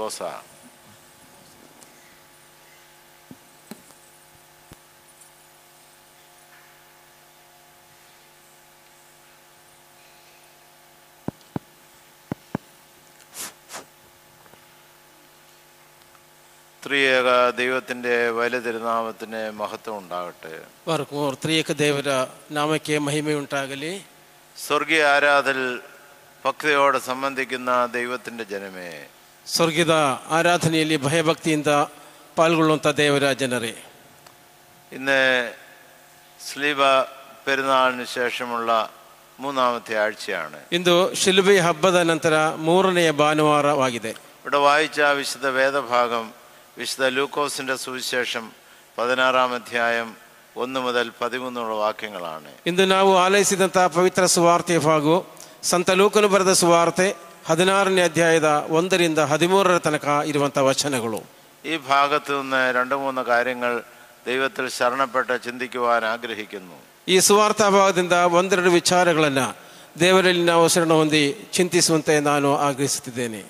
Kosa. ത്രിയേക ദൈവത്തിൻ്റെ വലിയ തിരുനാമത്തിന് മഹത്വം ഉണ്ടാകട്ടെ. ത്രിയേക ದೇವರ ನಾಮಕ್ಕೆ ಮಹಿಮೆಯುಂಟಾಗಲಿ. സ്വർഗീയ ആരാധനയിൽ ഭക്തിയോടെ സംബന്ധിക്കുന്ന ദൈവത്തിൻ്റെ ജനമേ, ಸ್ವರ್ಗದ ಆರಾಧನೆಯಲ್ಲಿ ಭಯಭಕ್ತಿಯಿಂದ ಪಾಲ್ಗೊಳ್ಳುವಂಥ ದೇವರ ಜನರೇ, ഇന്ന് സ്ലീബ പെരുന്നാളിന് ശേഷമുള്ള മൂന്നാമത്തെ ആഴ്ചയാണ്. ಇಂದು ಶಿಲುಬೆ ಹಬ್ಬದ ನಂತರ ಮೂರನೆಯ ಭಾನುವಾರವಾಗಿದೆ. ഇവിടെ വായിച്ച വിശുദ്ധ വേദഭാഗം വിശുദ്ധ ലൂക്കോസിന്റെ സുവിശേഷം 16-ാം അധ്യായം 1 മുതൽ 13 വാക്യങ്ങളാണ്. ಇಂದು ನಾವು ಆಲೈಸಿದಂಥ ಪವಿತ್ರ ಸುವಾರ್ತೆ ಭಾಗವು ಸಂತ ಲೂಕನು ಬರೆದ ಸುವಾರ್ತೆ 16ನೇ ಅಧ್ಯಾಯದ 1ರಿಂದ 13 ತನಕ ಇರುವಂಥ ವಚನಗಳು. ഈ ഭാഗത്തു നിന്ന് 2-3 കാര്യങ്ങൾ ദൈവത്തിൽ ശരണപ്പെട്ട് ചിന്തിക്കുവാൻ ആഗ്രഹിക്കുന്നു. ಈ ಸುವಾರ್ತಾ ಭಾಗದಿಂದ 1-2 ವಿಚಾರಗಳನ್ನು ದೇವರಲ್ಲಿ ನಾವು ಶರಣ ಹೊಂದಿ ಚಿಂತಿಸುವಂತೆ ನಾನು ಆಗ್ರಹಿಸುತ್ತಿದ್ದೇನೆ.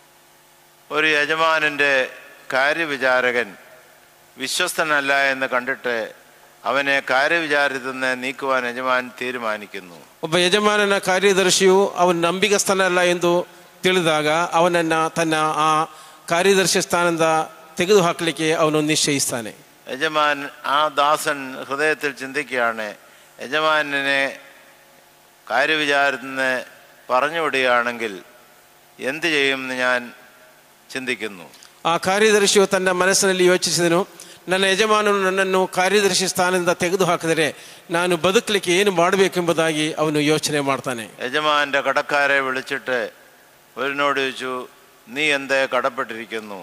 ഒരു യജമാനന്റെ കാര്യവിചാരകൻ വിശ്വസ്തനല്ല എന്ന് കണ്ടിട്ട് അവനെ കാര്യവിചാരത്തിൽ നിന്ന് നീക്കുവാൻ യജമാൻ തീരുമാനിക്കുന്നു. ಒಬ್ಬ ಯಜಮಾನನ ಕಾರ್ಯದರ್ಶಿಯು ಅವನು ನಂಬಿಗಸ್ತನಲ್ಲ ಎಂದು ತಿಳಿದಾಗ ಅವನನ್ನು ತನ್ನ ಆ ಕಾರ್ಯದರ್ಶಿ ಸ್ಥಾನದಿಂದ ತೆಗೆದುಹಾಕಲಿಕ್ಕೆ ಅವನು ನಿಶ್ಚಯಿಸ್ತಾನೆ. യജമാൻ ആ ദാസൻ ഹൃദയത്തിൽ ചിന്തിക്കുകയാണ്, യജമാനെ കാര്യവിചാരത്തിൽ നിന്ന് പറഞ്ഞുവിടുകയാണെങ്കിൽ എന്ത് ചെയ്യുമെന്ന് ഞാൻ ചിന്തിക്കുന്നു. ಆ ಕಾರ್ಯದರ್ಶಿಯು ತನ್ನ ಮನಸ್ಸಿನಲ್ಲಿ ಯೋಚಿಸಿದನು, ನನ್ನ ಯಜಮಾನನು ನನ್ನನ್ನು ಕಾರ್ಯದರ್ಶಿ ಸ್ಥಾನದಿಂದ ತೆಗೆದುಹಾಕಿದರೆ ನಾನು ಬದುಕಲಿಕ್ಕೆ ಏನು ಮಾಡಬೇಕೆಂಬುದಾಗಿ ಅವನು ಯೋಚನೆ ಮಾಡ್ತಾನೆ. യജമാന്റെ കടക്കാരെ വിളിച്ചിട്ട് അവരോട് ചോദിച്ചു, നീ എന്തേ കടപ്പെട്ടിരിക്കുന്നു?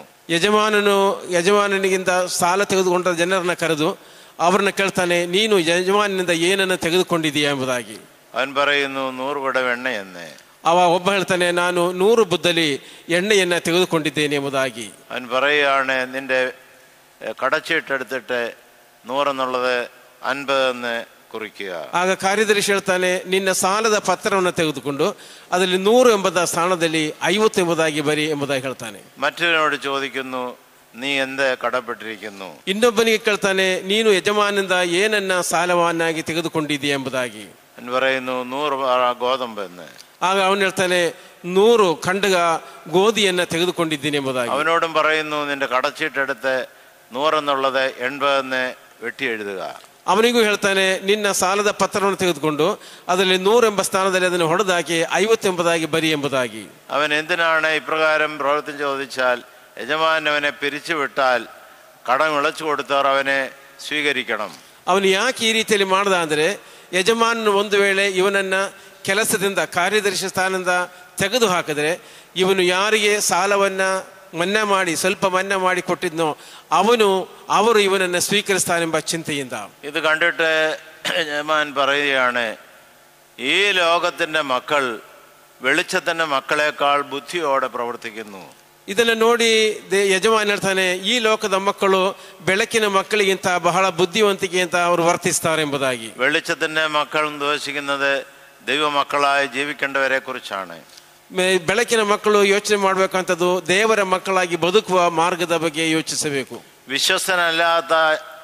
ಯಜಮಾನನಿಗಿಂತ ಸಾಲ ತೆಗೆದುಕೊಂಡ ಜನರನ್ನ ಕರೆದು ಅವ್ರನ್ನ ಕೇಳ್ತಾನೆ, ನೀನು ಯಜಮಾನಿನಿಂದ ಏನನ್ನು ತೆಗೆದುಕೊಂಡಿದೀಯಾ ಎಂಬುದಾಗಿ. അവൻ പറയുന്നു, 100 കുടം എണ്ണയെന്ന്. ಒಬ್ಬ ಹೇಳ್ತಾನೆ, ನಾನು 100 ಬುದ್ದಲಿ ಎಣ್ಣೆಯನ್ನ ತೆಗೆದುಕೊಂಡಿದ್ದೇನೆ ಎಂಬುದಾಗಿ. അവൻ പറയുകയാണ്, നിന്റെ കടച്ചീട്ടെടുത്തിട്ട് 100 എന്നുള്ളത് 50 എന്ന് കുറിക്കുക. ಆಗ ಕಾರ್ಯದರ್ಶಿ ಹೇಳ್ತಾನೆ, ನಿನ್ನ ಸಾಲದ ಪತ್ರವನ್ನು ತೆಗೆದುಕೊಂಡು ಅದರಲ್ಲಿ 100 ಎಂಬುದ ಸ್ಥಾನದಲ್ಲಿ 50 ಎಂಬುದಾಗಿ ಬರಿ ಎಂಬುದಾಗಿ ಹೇಳ್ತಾನೆ. മറ്റൊരാളോട് ചോദിക്കുന്നു, നീ എന്ത് കടപ്പെട്ടിരിക്കുന്നു? ಇನ್ನೊಬ್ಬನಿಗೆ ಕೇಳ್ತಾನೆ, ನೀನು ಯಜಮಾನಿಂದ ಏನನ್ನ ಸಾಲವನ್ನಾಗಿ ತೆಗೆದುಕೊಂಡಿದ್ದೀಯ ಎಂಬುದಾಗಿ. അവൻ പറയുന്നു, 100 ഗോതമ്പ് എന്ന്. ಆಗ ಅವನು ಹೇಳ್ತಾನೆ, 100 ಖಂಡಗ ಗೋಧಿಯನ್ನ ತೆಗೆದುಕೊಂಡಿದ್ದೀನಿ ಎಂಬುದಾಗಿ. അവനോടും പറയുന്നു, നിന്റെ കടച്ചീട്ടെടുത്ത് 100 എന്നുള്ളത് 80 എന്ന് വെട്ടി എഴുതുക. ಅವನಿಗೂ ಹೇಳ್ತಾನೆ, ನಿನ್ನ ಸಾಲದ ಪತ್ರವನ್ನು ತೆಗೆದುಕೊಂಡು ಅದರಲ್ಲಿ 100 ಎಂಬ ಸ್ಥಾನದಲ್ಲಿ ಅದನ್ನು ಹೊಡೆದಾಕಿ 50 ಎಂಬುದಾಗಿ ಬರಿ ಎಂಬುದಾಗಿ. അവൻ എന്തിനാണ് ഇപ്രകാരം പ്രവർത്തി ചോദിച്ചാൽ, യജമാൻ അവനെ പിരിച്ചുവിട്ടാൽ കടം ഇളച്ചു കൊടുത്തവർ അവനെ സ്വീകരിക്കണം. ಅವನು ಯಾಕೆ ಈ ರೀತಿಯಲ್ಲಿ ಮಾಡ್ದ ಅಂದರೆ, ಯಜಮಾನನು ಒಂದು ವೇಳೆ ಇವನನ್ನ ಕೆಲಸದಿಂದ ಕಾರ್ಯದರ್ಶಿ ಸ್ಥಾನದಿಂದ ತೆಗೆದು ಹಾಕಿದ್ರೆ ಇವನು ಯಾರಿಗೆ ಸಾಲವನ್ನ ಮನ್ನಾ ಮಾಡಿ ಸ್ವಲ್ಪ ಮನ್ನಾ ಮಾಡಿ ಕೊಟ್ಟಿದ್ನೋ ಅವರು ಇವನನ್ನು ಸ್ವೀಕರಿಸ್ತಾನೆಂಬ ಚಿಂತೆಯಿಂದ. ഇത് കണ്ടിട്ട് യജമാൻ പറയുകയാണ്, ഈ ലോകത്തിന്റെ മക്കൾ വെളിച്ചത്തിന്റെ മക്കളെക്കാൾ ബുദ്ധിയോടെ പ്രവർത്തിക്കുന്നു. ಇದನ್ನು ನೋಡಿ ಯಜಮಾನ್ ಹೇಳ್ತಾನೆ, ಈ ಲೋಕದ ಮಕ್ಕಳು ಬೆಳಕಿನ ಮಕ್ಕಳಿಗಿಂತ ಬಹಳ ಬುದ್ಧಿವಂತಿಕೆಯಿಂದ ಅವರು ವರ್ತಿಸ್ತಾರೆ ಎಂಬುದಾಗಿ. വെളിച്ചത്തിന്റെ മക്കൾ ഉദ്ദേശിക്കുന്നത് ദൈവമക്കളായി ജീവിക്കേണ്ടവരെ കുറിച്ചാണ്. ಬೆಳಕಿನ ಮಕ್ಕಳು ಯೋಚನೆ ಮಾಡಬೇಕಂತದ್ದು ದೇವರ ಮಕ್ಕಳಾಗಿ ಬದುಕುವ ಮಾರ್ಗದ ಬಗ್ಗೆ ಯೋಚಿಸಬೇಕು. വിശ്വസ്തനല്ലാത്ത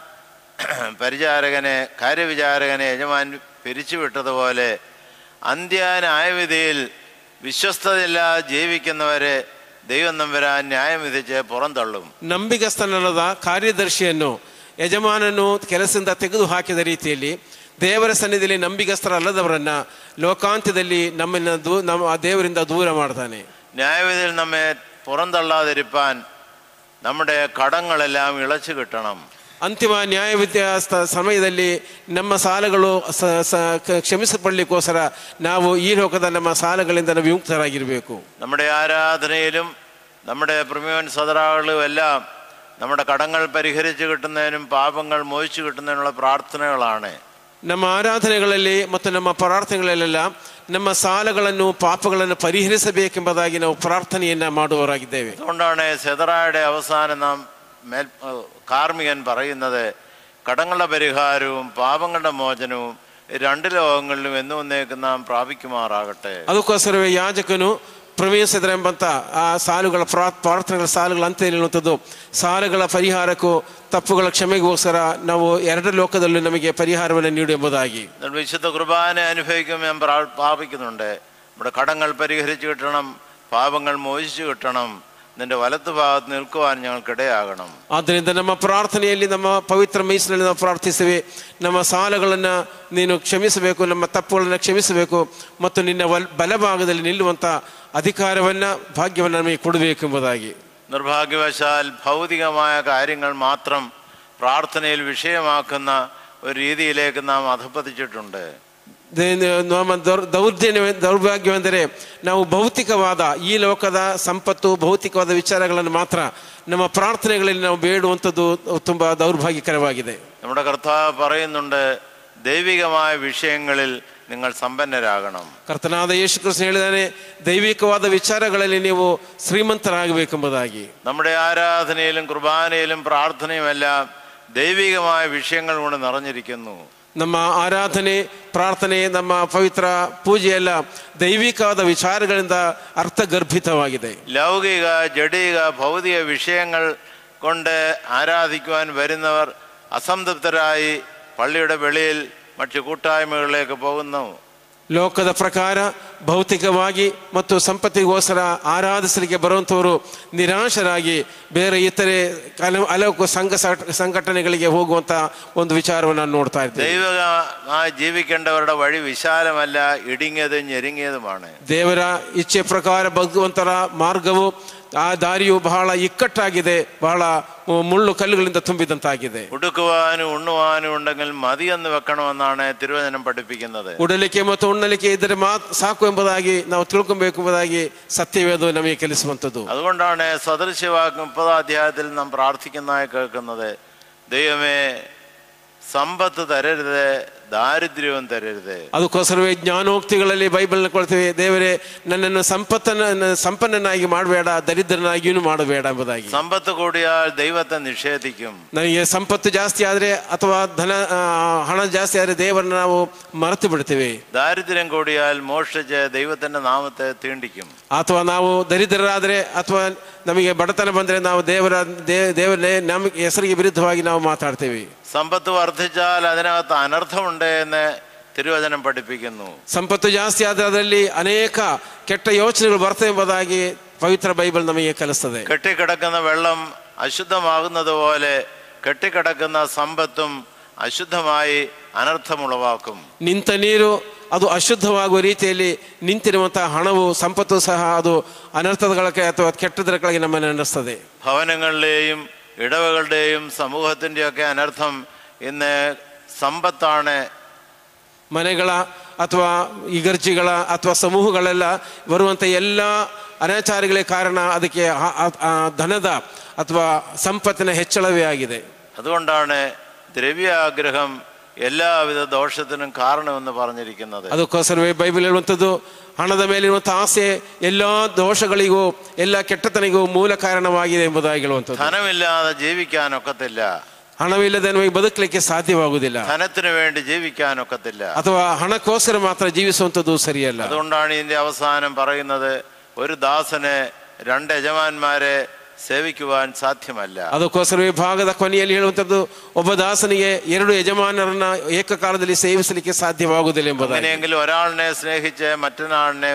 പരിചാരകനെ കാര്യവിചാരകനെ യജമാൻ പിരിച്ചുവിട്ടതുപോലെ അന്ത്യന്യായവിധിയിൽ വിശ്വസ്തതയില്ലാതെ ജീവിക്കുന്നവരെ ദൈവം തമ്പുരാൻ ന്യായം വിധിച്ച് പുറന്തള്ളും. ನಂಬಿಗಸ್ತನಲ್ಲದ ಕಾರ್ಯದರ್ಶಿಯನ್ನು ಯಜಮಾನನು ಕೆಲಸದಿಂದ ತೆಗೆದು ಹಾಕಿದ ರೀತಿಯಲ್ಲಿ ದೇವರ ಸನ್ನಿಧಿಯಲ್ಲಿ ನಂಬಿಗಸ್ತರಲ್ಲದವರನ್ನ ಲೋಕಾಂತ್ಯದಲ್ಲಿ ನಮ್ಮ ದೇವರಿಂದ ದೂರ ಮಾಡ್ತಾನೆ. ന്യായവിധിയിൽ നമ്മെ പുറന്തള്ളാതിരിപ്പാൻ നമ്മുടെ കടങ്ങളെല്ലാം ഇളച്ചു കിട്ടണം. ಅಂತಿಮ ನ್ಯಾಯವಿಧಿಯ ಸಮಯದಲ್ಲಿ ನಮ್ಮ ಸಾಲಗಳು ಕ್ಷಮಿಸಪಡಲಿಕ್ಕೋಸ್ಕರ ನಾವು ಈ ಲೋಕದ ನಮ್ಮ ಸಾಲಗಳಿಂದ ನಾವು ವಿಮುಕ್ತರಾಗಿರಬೇಕು. നമ്മുടെ ആരാധനയിലും നമ്മുടെ പ്രിമിയൻ സദറാകളിലും എല്ലാം നമ്മുടെ കടങ്ങൾ പരിഹരിച്ചു കിട്ടുന്നതിനും പാപങ്ങൾ മോചിച്ചു കിട്ടുന്നതിനുള്ള പ്രാർത്ഥനകളാണ്. ನಮ್ಮ ಆರಾಧನೆಗಳಲ್ಲಿ ಮತ್ತು ನಮ್ಮ ಪ್ರಾರ್ಥನೆಗಳಲ್ಲೆಲ್ಲ ನಮ್ಮ ಸಾಲಗಳನ್ನು ಪಾಪಗಳನ್ನು ಪರಿಹರಿಸಬೇಕೆಂಬುದಾಗಿ ನಾವು ಪ್ರಾರ್ಥನೆಯನ್ನ ಮಾಡುವವರಾಗಿದ್ದೇವೆ. അതുകൊണ്ടാണ് സെദറായുടെ അവസാനം നാം കാർമികൻ പറയുന്നത്, കടങ്ങളുടെ പരിഹാരവും പാപങ്ങളുടെ മോചനവും 2 ലോകങ്ങളിലും എന്നേക്കും നാം പ്രാപിക്കുമാറാകട്ടെ. ಅದಕ್ಕೋಸ್ಕರವೇ ಯಾಜಕನು ಪ್ರವೇಶಿಸಿದ್ರೆ ಎಂಬಂಥ ಆ ಸಾಲುಗಳ ಪ್ರಾರ್ಥನೆಗಳ ಸಾಲುಗಳ ಅಂತ ಹೇಳುವಂಥದ್ದು ಸಾಲುಗಳ ಪರಿಹಾರಕ್ಕೂ ತಪ್ಪುಗಳ ಕ್ಷಮೆಗೋಸ್ಕರ ನಾವು ಎರಡು ಲೋಕದಲ್ಲೂ ನಮಗೆ പരിഹാരವನ್ನು നീടും ಎಂಬುದಾಗಿ വിശുദ്ധ കുർബാന അനുഭവിക്കും ഞാൻ പ്രാപിക്കുന്നുണ്ട്. നമ്മുടെ കടങ്ങൾ പരിഹരിച്ചു കിട്ടണം, പാപങ്ങൾ മോചിച്ചു കിട്ടണം, നിന്റെ വലത്ത് ഭാഗത്ത് നിൽക്കുവാൻ ഞങ്ങൾക്കിടയാകണം. ಆದ್ದರಿಂದ ನಮ್ಮ ಪ್ರಾರ್ಥನೆಯಲ್ಲಿ ನಮ್ಮ ಪವಿತ್ರ ಮೈಸಿನಲ್ಲಿ ನಾವು ಪ್ರಾರ್ಥಿಸುವೆ, ನಮ್ಮ ಸಾಲಗಳನ್ನು ನೀನು ಕ್ಷಮಿಸಬೇಕು, ನಮ್ಮ ತಪ್ಪುಗಳನ್ನು ಕ್ಷಮಿಸಬೇಕು ಮತ್ತು ನಿನ್ನ ಬಲಭಾಗದಲ್ಲಿ ನಿಲ್ಲುವಂಥ അധികാരವನ್ನು ഭാഗ്യವನ್ನು ನಮಗೆ ಕೊಡಬೇಕು ಎಂಬುದಾಗಿ. നിർഭാഗ്യവശാൽ ഭൗതികമായ കാര്യങ്ങൾ മാത്രം പ്രാർത്ഥനയിൽ വിഷയമാക്കുന്ന ഒരു രീതിയിലേക്ക് നാം അധപ്പതിച്ചിട്ടുണ്ട്. ದೌರ್ಭಾಗ್ಯವೆಂದರೆ ನಾವು ಭೌತಿಕವಾದ ಈ ಲೋಕದ ಸಂಪತ್ತು ಭೌತಿಕವಾದ ವಿಚಾರಗಳನ್ನು ಮಾತ್ರ ನಮ್ಮ ಪ್ರಾರ್ಥನೆಗಳಲ್ಲಿ ನಾವು ಬೇಡುವಂಥದ್ದು ತುಂಬ ദൗർഭാഗ്യകരವಾಗಿದೆ. നമ്മുടെ കർത്താവ് പറയുന്നുണ്ട്, ദൈവികമായ വിഷയങ്ങളിൽ നിങ്ങൾ സമ്പന്നരാകണം. ಕರ್ತನಾದ ಯೇಸು ಕ್ರಿಸ್ತನು ಹೇಳಿದಾನೆ, ದೈವಿಕವಾದ ವಿಚಾರಗಳಲ್ಲಿ ನೀವು ಶ್ರೀಮಂತರಾಗಬೇಕೆಂಬುದಾಗಿ. നമ്മുടെ ആരാധനയിലും കുർബാനയിലും പ്രാർത്ഥനയുമെല്ലാം ദൈവികമായ വിഷയങ്ങൾ കൊണ്ട് നിറഞ്ഞിരിക്കുന്നു. ನಮ್ಮ ಆರಾಧನೆ ಪ್ರಾರ್ಥನೆ ನಮ್ಮ ಪವಿತ್ರ ಪೂಜೆಯೆಲ್ಲ ದೈವಿಕವಾದ ವಿಚಾರಗಳಿಂದ ಅರ್ಥಗರ್ಭಿತವಾಗಿದೆ. ലൗകിക ജഡിക ഭൗതിക വിഷയങ്ങൾ കൊണ്ട് ആരാധിക്കുവാൻ വരുന്നവർ അസംതൃപ്തരായി പള്ളിയുടെ വെളിയിൽ മറ്റു കൂട്ടായ്മകളിലേക്ക് പോകുന്നു. ಲೋಕದ ಪ್ರಕಾರ ಭೌತಿಕವಾಗಿ ಮತ್ತು ಸಂಪತ್ತಿಗೋಸ್ಕರ ಆರಾಧಿಸಲಿಕ್ಕೆ ಬರುವಂಥವರು ನಿರಾಶರಾಗಿ ಬೇರೆ ಇತರೆ ಹಲವು ಸಂಘಟನೆಗಳಿಗೆ ಹೋಗುವಂಥ ಒಂದು ವಿಚಾರವನ್ನು ನಾನು ನೋಡ್ತಾ ಇದ್ದೇನೆ. ദൈവമായി ജീവിക്കേണ്ടവരുടെ വഴി വിശാലമല്ല, ഇടുങ്ങിയതും ഞെരുങ്ങിയതുമാണ്. ದೇವರ ಇಚ್ಛೆ ಪ್ರಕಾರ ಬದುಕುವಂತರ ಮಾರ್ಗವು ಆ ದಾರಿಯು ಬಹಳ ಇಕ್ಕಟ್ಟಾಗಿದೆ, ಬಹಳ ಮುಳ್ಳು ಕಲ್ಲುಗಳಿಂದ ತುಂಬಿದಂತಾಗಿದೆ. ഉടുക്കുവാനും ഉണ്ണുവാനും ഉണ്ടെങ്കിൽ മതിയെന്ന് വെക്കണമെന്നാണ് തിരുവചനം പഠിപ്പിക്കുന്നത്. ಉಡಲಿಕ್ಕೆ ಮತ್ತು ಉಣ್ಣಲಿಕ್ಕೆ ಇದ್ದರೆ ಸಾಕು ಎಂಬುದಾಗಿ ನಾವು ತಿಳ್ಕೊಬೇಕು ಎಂಬುದಾಗಿ ಸತ್ಯವೇದ ನಮಗೆ ಕಲಿಸುವಂಥದ್ದು. അതുകൊണ്ടാണ് സദൃശ്യവാക്യം 30 അധ്യായത്തിൽ നാം പ്രാർത്ഥിക്കുന്നതായി കേൾക്കുന്നത്, ദൈവമേ സമ്പത്ത് തരരുത്, ದಾರಿದ್ರ್ಯവും തരരുത്. ಅದಕ್ಕೋಸ್ಕರವೇ ಜ್ಞಾನೋಕ್ತಿಗಳಲ್ಲಿ ಬೈಬಲ್ನ ಕೊಡ್ತೇವೆ, ದೇವರೇ ನನ್ನನ್ನು ಸಂಪನ್ನನಾಗಿ ಮಾಡಬೇಡ, ದರಿದ್ರನಾಗಿಯೂ ಮಾಡಬೇಡ ಎಂಬುದಾಗಿ. സമ്പത്ത് കൂടിയാൽ ദൈവത്തെ നിഷേധിക്കും. ನನಗೆ ಸಂಪತ್ತು ಜಾಸ್ತಿ ಆದರೆ ಅಥವಾ ಹಣ ಜಾಸ್ತಿ ಆದರೆ ದೇವರನ್ನ ನಾವು ಮರೆತು ಬಿಡ್ತೇವೆ. ദാരിദ്ര്യം കൂടിയാൽ മോഷ്ടിച്ച് ദൈവത്തിന്റെ നാമത്തെ തീണ്ടിക്കും. ಅಥವಾ ನಾವು ದರಿದ್ರರಾದರೆ ಅಥವಾ ನಮಗೆ ಬಡತನ ಬಂದರೆ ನಾವು ದೇವರೇ ನಮಗೆ ಹೆಸರಿಗೆ ವಿರುದ್ಧವಾಗಿ ನಾವು ಮಾತಾಡ್ತೇವೆ. സമ്പത്ത് വർദ്ധിച്ചാൽ അതിനകത്ത് അനർത്ഥമുണ്ട് എന്ന് തിരുവചനം പഠിപ്പിക്കുന്നു. ಸಂಪತ್ತು ಜಾಸ್ತಿ ಆದರೆ ಅದರಲ್ಲಿ ಅನೇಕ ಕೆಟ್ಟ ಯೋಚನೆಗಳು ಬರ್ತವೆ ಎಂಬುದಾಗಿ ಪವಿತ್ರ ಬೈಬಲ್ ನಮಗೆ ಕಲಿಸ್ತದೆ. കെട്ടിക്കിടക്കുന്ന വെള്ളം അശുദ്ധമാകുന്നത് പോലെ കെട്ടിക്കിടക്കുന്ന സമ്പത്തും അശുദ്ധമായി അനർത്ഥമുളവാക്കും. ನಿಂತ ನೀರು ಅದು ಅಶುದ್ಧವಾಗುವ ರೀತಿಯಲ್ಲಿ ನಿಂತಿರುವಂತಹ ಹಣವು ಸಂಪತ್ತು ಸಹ ಅದು ಅನರ್ಥಗಳಿಗೆ ಅಥವಾ ಕೆಟ್ಟದಗಳಿಗೆ ನಮ್ಮನ್ನು ನಡೆಸ್ತದೆ. ഭവനങ്ങളിലെയും ഇടവകളുടെയും സമൂഹത്തിൻ്റെയൊക്കെ അനർത്ഥം ഇന്ന് സമ്പത്താണ്. ಮನೆಗಳ ಅಥವಾ ಇಗರ್ಜಿಗಳ ಅಥವಾ ಸಮೂಹಗಳೆಲ್ಲ ಬರುವಂಥ ಎಲ್ಲ ಅನಾಚಾರಗಳೇ ಕಾರಣ ಅದಕ್ಕೆ ಧನದ ಅಥವಾ ಸಂಪತ್ತಿನ ಹೆಚ್ಚಳವೇ ಆಗಿದೆ. അതുകൊണ്ടാണ് ദ്രവ്യാഗ്രഹം എല്ലാവിധ ദോഷത്തിനും കാരണമെന്ന് പറഞ്ഞിരിക്കുന്നത്. ಅದಕ್ಕೋಸ್ಕರವೇ ಬೈಬಲ್ ಹೇಳುವಂಥದ್ದು, ಹಣದ ಮೇಲಿರುವಂಥ ಆಸೆ ಎಲ್ಲ ದೋಷಗಳಿಗೂ ಎಲ್ಲ ಕೆಟ್ಟತನಿಗೂ ಮೂಲ ಕಾರಣವಾಗಿದೆ ಎಂಬುದಾಗಿ ಹೇಳುವಂಥದ್ದು. ധനമില്ലാതെ ജീവിക്കാനൊക്കത്തില്ല, ಹಣವಿಲ್ಲದೆ ನಮಗೆ ಬದುಕಲಿಕ್ಕೆ ಸಾಧ್ಯವಾಗುವುದಿಲ್ಲ, ധനത്തിന് വേണ്ടി ജീവിക്കാനൊക്കത്തില്ല, ಅಥವಾ ಹಣಕ್ಕೋಸ್ಕರ ಮಾತ್ರ ಜೀವಿಸುವಂಥದ್ದು ಸರಿಯಲ್ಲ. അതുകൊണ്ടാണ് ഇതിന്റെ അവസാനം പറയുന്നത്, ഒരു ദാസന് 2 യജമാന്മാരെ ಸೇವಿಸುവാൻ ಸಾಧ್യമಲ್ಲ. ಅದಕ್ಕೋಸ್ಕರವೇ ಭಾಗದ ಕೊನೆಯಲ್ಲಿ ಹೇಳುವಂಥದ್ದು, ಒಬ್ಬ ದಾಸನಿಗೆ 2 ಯಜಮಾನರನ್ನ ಏಕಕಾಲದಲ್ಲಿ ಸೇವಿಸಲಿಕ್ಕೆ ಸಾಧ್ಯವಾಗುವುದಿಲ್ಲ ಎಂಬುದಾಗಿ. അങ്ങനെയെങ്കിൽ ഒരാളിനെ സ്നേഹിച്ച് മറ്റൊരാളിനെ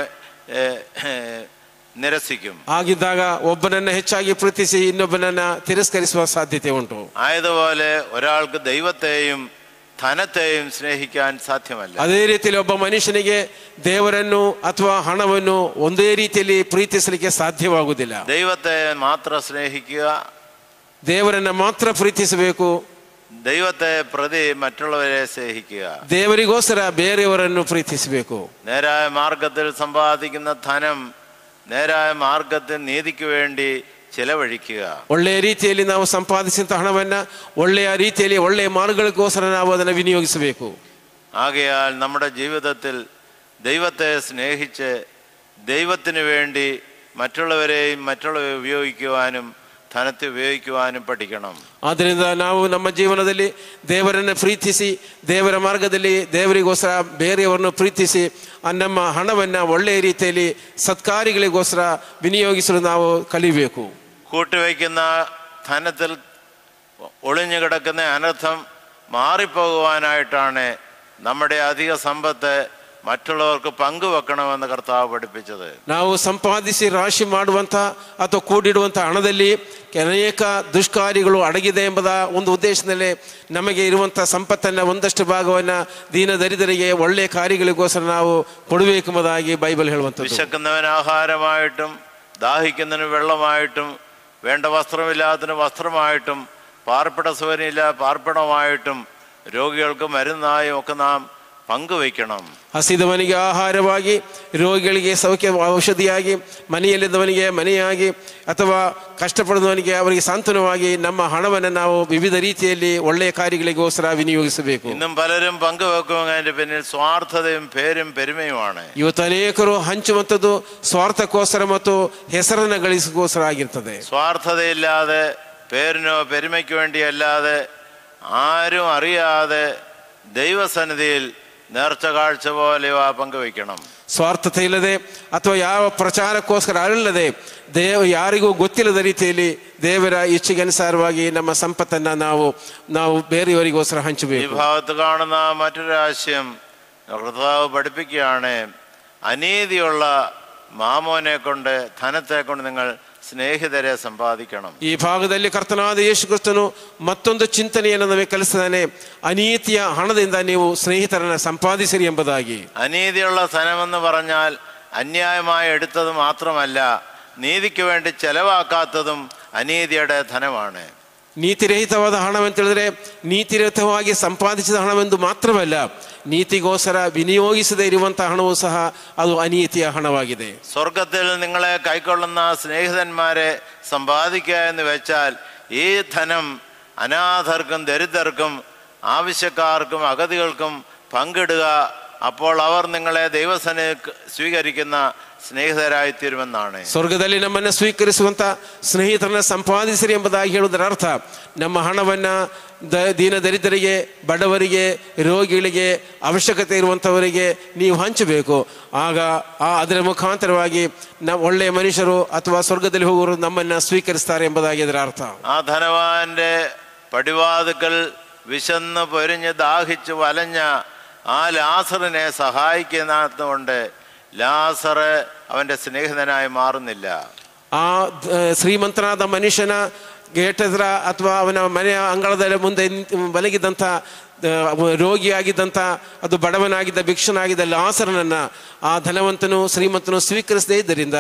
നിരസിക്കും. ಆಗಿದ್ದಾಗ ಒಬ್ಬನನ್ನ ಹೆಚ್ಚಾಗಿ ಪ್ರೀತಿಸಿ ಇನ್ನೊಬ್ಬನನ್ನ ತಿರಸ್ಕರಿಸುವ ಸಾಧ್ಯತೆ ಉಂಟು. ആയതുപോലെ ഒരാൾക്ക് ദൈവത്തെയും ധനത്തെയും സ്നേഹിക്കാൻ സാധ്യമല്ല. ಅದೇ ರೀತಿಯಲ್ಲಿ ಒಬ್ಬ ಮನುಷ್ಯನಿಗೆ ದೇವರನ್ನು ಅಥವಾ ಹಣವನ್ನು ಒಂದೇ ರೀತಿಯಲ್ಲಿ ಪ್ರೀತಿಸಲಿಕ್ಕೆ ಸಾಧ್ಯವಾಗುವುದಿಲ್ಲ. ദൈവത്തെ മാത്രം സ്നേഹിക്കുക, ದೇವರನ್ನ ಮಾತ್ರ ಪ್ರೀತಿಸಬೇಕು, ദൈവത്തെ പ്രതി മറ്റുള്ളവരെ സ്നേഹിക്കുക, ದೇವರಿಗೋಸ್ಕರ ಬೇರೆಯವರನ್ನು ಪ್ರೀತಿಸಬೇಕು. നേരായ മാർഗത്തിൽ സമ്പാദിക്കുന്ന ധനം നേരായ മാർഗത്തിൽ നീതിക്ക് വേണ്ടി ചെലവഴിക്കുക. ಒಳ್ಳೆಯ ರೀತಿಯಲ್ಲಿ ನಾವು ಸಂಪಾದಿಸಿದಂಥ ಹಣವನ್ನ ಒಳ್ಳೆಯ ರೀತಿಯಲ್ಲಿ ಒಳ್ಳೆಯ ಮಾರ್ಗಗಳಿಗೋಸ್ಕರ ನಾವು ಅದನ್ನು ವಿನಿಯೋಗಿಸಬೇಕು. ആകയാൽ നമ്മുടെ ജീവിതത്തിൽ ദൈവത്തെ സ്നേഹിച്ച് ദൈവത്തിന് വേണ്ടി മറ്റുള്ളവരെ ഉപയോഗിക്കുവാനും ധനത്തെ ഉപയോഗിക്കുവാനും പഠിക്കണം. ಆದ್ದರಿಂದ ನಾವು ನಮ್ಮ ಜೀವನದಲ್ಲಿ ದೇವರನ್ನು ಪ್ರೀತಿಸಿ, ದೇವರ ಮಾರ್ಗದಲ್ಲಿ ದೇವರಿಗೋಸ್ಕರ ಬೇರೆಯವರನ್ನು ಪ್ರೀತಿಸಿ, ನಮ್ಮ ಹಣವನ್ನು ಒಳ್ಳೆಯ ರೀತಿಯಲ್ಲಿ ಸತ್ಕಾರ್ಯಗಳಿಗೋಸ್ಕರ വിനിയോഗിಸಲು ನಾವು ಕಲಿಬೇಕು. കൂട്ടിവയ്ക്കുന്ന ധനത്തിൽ ഒളിഞ്ഞു കിടക്കുന്ന അനർത്ഥം മാറിപ്പോകുവാനായിട്ടാണ് നമ്മുടെ അധിക സമ്പത്ത് മറ്റുള്ളവർക്ക് പങ്കുവെക്കണമെന്ന് കർത്താവ് പഠിപ്പിച്ചത്. ನಾವು ಸಂಪಾದಿಸಿ ರಾಶಿ ಮಾಡುವಂಥ ಅಥವಾ ಕೂಡಿಡುವಂಥ ಹಣದಲ್ಲಿ ಅನೇಕ ದುಷ್ಕಾರ್ಯಗಳು ಅಡಗಿದೆ ಎಂಬುದ ಒಂದು ಉದ್ದೇಶದಲ್ಲಿ ನಮಗೆ ಇರುವಂಥ ಸಂಪತ್ತನ್ನು ಒಂದಷ್ಟು ಭಾಗವನ್ನು ದೀನ ದರಿದ್ರರಿಗೆ ಒಳ್ಳೆಯ ಕಾರ್ಯಗಳಿಗೋಸ್ಕರ ನಾವು ಕೊಡಬೇಕೆಂಬುದಾಗಿ ಬೈಬಲ್ ಹೇಳುವಂಥದ್ದು. വിശക്കുന്നവന് ആഹാരമായിട്ടും ദാഹിക്കുന്നതിന് വെള്ളമായിട്ടും വേണ്ട വസ്ത്രമില്ലാത്തതിന് വസ്ത്രമായിട്ടും പാർപ്പിട സൗകര്യമില്ല പാർപ്പിടമായിട്ടും രോഗികൾക്ക് മരുന്നായും ഒക്കെ നാം പങ്കുവയ്ക്കണം. ಹಸಿದವನಿಗೆ ಆಹಾರವಾಗಿ, ರೋಗಿಗಳಿಗೆ ಸೌಖ್ಯ ಔಷಧಿಯಾಗಿ, ಮನೆಯಲ್ಲಿದ್ದವನಿಗೆ ಮನೆಯಾಗಿ, ಅಥವಾ ಕಷ್ಟಪಡುವವನಿಗೆ ಅವರಿಗೆ ಸಾಂತ್ವನವಾಗಿ ನಮ್ಮ ಹಣವನ್ನು ನಾವು ವಿವಿಧ ರೀತಿಯಲ್ಲಿ ಒಳ್ಳೆಯ ಕಾರ್ಯಗಳಿಗೋಸ್ಕರ ವಿನಿಯೋಗಿಸಬೇಕು. ഇന്നും പലരും പങ്കുവെക്കുന്നതിന്റെ പിന്നിൽ സ്വാർത്ഥതയും പേരും പെരുമയുമാണ്. ಇವತ್ತು ಅನೇಕರು ಹಂಚುವಂಥದ್ದು ಸ್ವಾರ್ಥಕ್ಕೋಸ್ಕರ ಮತ್ತು ಹೆಸರನ್ನು ಗಳಿಸೋಸ್ಕರ ಆಗಿರ್ತದೆ. സ്വാർത്ഥതയില്ലാതെ പേരിനോ പെരുമയ്ക്ക് വേണ്ടിയല്ലാതെ ആരും അറിയാതെ ദൈവസന്നിധിയിൽ നേർച്ച കാഴ്ച പോലെ പങ്കുവയ്ക്കണം. ಸ್ವಾರ್ಥತೆ ಇಲ್ಲದೆ ಅಥವಾ ಯಾವ ಪ್ರಚಾರಕ್ಕೋಸ್ಕರ ಅಲ್ಲದೆ ಯಾರಿಗೂ ಗೊತ್ತಿಲ್ಲದ ರೀತಿಯಲ್ಲಿ ದೇವರ ಇಚ್ಛೆಗೆ ಅನುಸಾರವಾಗಿ ನಮ್ಮ ಸಂಪತ್ತನ್ನು ನಾವು ಬೇರೆಯವರಿಗೋಸ್ಕರ ಹಂಚಬೇಕು. ഈ ഭാഗത്ത് കാണുന്ന മറ്റൊരു ആശയം കർത്താവ് പഠിപ്പിക്കുകയാണ്. അനീതിയുള്ള മാമോനെ കൊണ്ട്, ധനത്തെ കൊണ്ട് നിങ്ങൾ ಸ್ನೇಹಿತರೆ ಸಂಪಾದಿക്കണം. ಈ ಭಾಗದಲ್ಲಿ ಕರ್ತನಾದ ಯೇಸು ಕ್ರಿಸ್ತನು ಮತ್ತೊಂದು ಚಿಂತನೆಯನ್ನು ನಮಗೆ ಕಲಿಸಿದ್ದಾನೆ. ಅನೀತಿಯ ಹಣದಿಂದ ನೀವು ಸ್ನೇಹಿತರನ್ನು ಸಂಪಾದಿಸಿರಿ ಎಂಬುದಾಗಿ. അനീതിയുള്ള ധനമെന്ന് പറഞ്ഞാൽ അന്യായമായി എടുത്തത് മാത്രമല്ല, നീതിക്ക് വേണ്ടി ചെലവാക്കാത്തതും ಅನೀತಿയുടെ ಧನമാണ്. ನೀತಿರಹಿತವಾದ ಹಣವೆಂತ ಹೇಳಿದ್ರೆ ನೀತಿರಹಿತವಾಗಿ ಸಂಪಾದಿಸಿದ ಹಣವೆಂದು ಮಾತ್ರವಲ್ಲ, ನೀತಿಗೋಸ್ಕರ ವಿನಿಯೋಗಿಸದೇ ಇರುವಂತಹ ಹಣವೂ ಸಹ ಅದು ಅನೀತಿಯ ಹಣವಾಗಿದೆ. സ്വർഗത്തിൽ നിങ്ങളെ കൈക്കൊള്ളുന്ന സ്നേഹിതന്മാരെ സമ്പാദിക്കുക എന്ന് വെച്ചാൽ ഈ ധനം അനാഥർക്കും ദരിദ്രർക്കും ആവശ്യക്കാർക്കും അഗതികൾക്കും പങ്കിടുക. അപ്പോൾ അവർ നിങ്ങളെ ദൈവസന്നിധിയിൽ സ്വീകരിക്കുന്ന ಸ್ನೇಹಿತರಾಯ್ತಿರುವೆನ್ನಾണ്. ಸ್ವರ್ಗದಲ್ಲಿ ನಮ್ಮನ್ನು ಸ್ವೀಕರಿಸುವಂಥ ಸ್ನೇಹಿತರನ್ನ ಸಂಪಾದಿಸಿರಿ ಎಂಬುದಾಗಿ ಹೇಳುವುದರ ಅರ್ಥ ನಮ್ಮ ಹಣವನ್ನು ದೀನ ದರಿದ್ರರಿಗೆ, ಬಡವರಿಗೆ, ರೋಗಿಗಳಿಗೆ, ಅವಶ್ಯಕತೆ ಇರುವಂಥವರಿಗೆ ನೀವು ಹಂಚಬೇಕು. ಆಗ ಅದರ ಮುಖಾಂತರವಾಗಿ ಒಳ್ಳೆಯ ಮನುಷ್ಯರು ಅಥವಾ ಸ್ವರ್ಗದಲ್ಲಿ ಹೋಗುವರು ನಮ್ಮನ್ನು ಸ್ವೀಕರಿಸ್ತಾರೆ ಎಂಬುದಾಗಿ ಅದರ ಅರ್ಥ. ആ ധനവാന്റെ പടിവാതുക്കൽ വിശന്ന് പൊരിഞ്ഞ് ദാഹിച്ച് വലഞ്ഞ ആ ലാസറിനെ സഹായിക്കുന്നതുകൊണ്ട് ലാസർ അവന്റെ ಸ್ನೇಹಿತನಾಗಿ ಮಾರುന്നിಲ್ಲ. ಆ ಶ್ರೀಮಂತನಾದ ಮನುಷ್ಯನ ಗೇಟದ್ರ ಅಥವಾ ಅವನ ಮನೆಯ ಅಂಗಳದ ಮುಂದೆ ಮಲಗಿದ್ದಂಥ ರೋಗಿಯಾಗಿದ್ದಂಥ, ಅದು ಬಡವನಾಗಿದ್ದ, ಭಿಕ್ಷನಾಗಿದ್ದ ಲಾಸರನನ್ನು ಆ ಧನವಂತನು ಶ್ರೀಮಂತನು ಸ್ವೀಕರಿಸದೇ ಇದ್ದರಿಂದ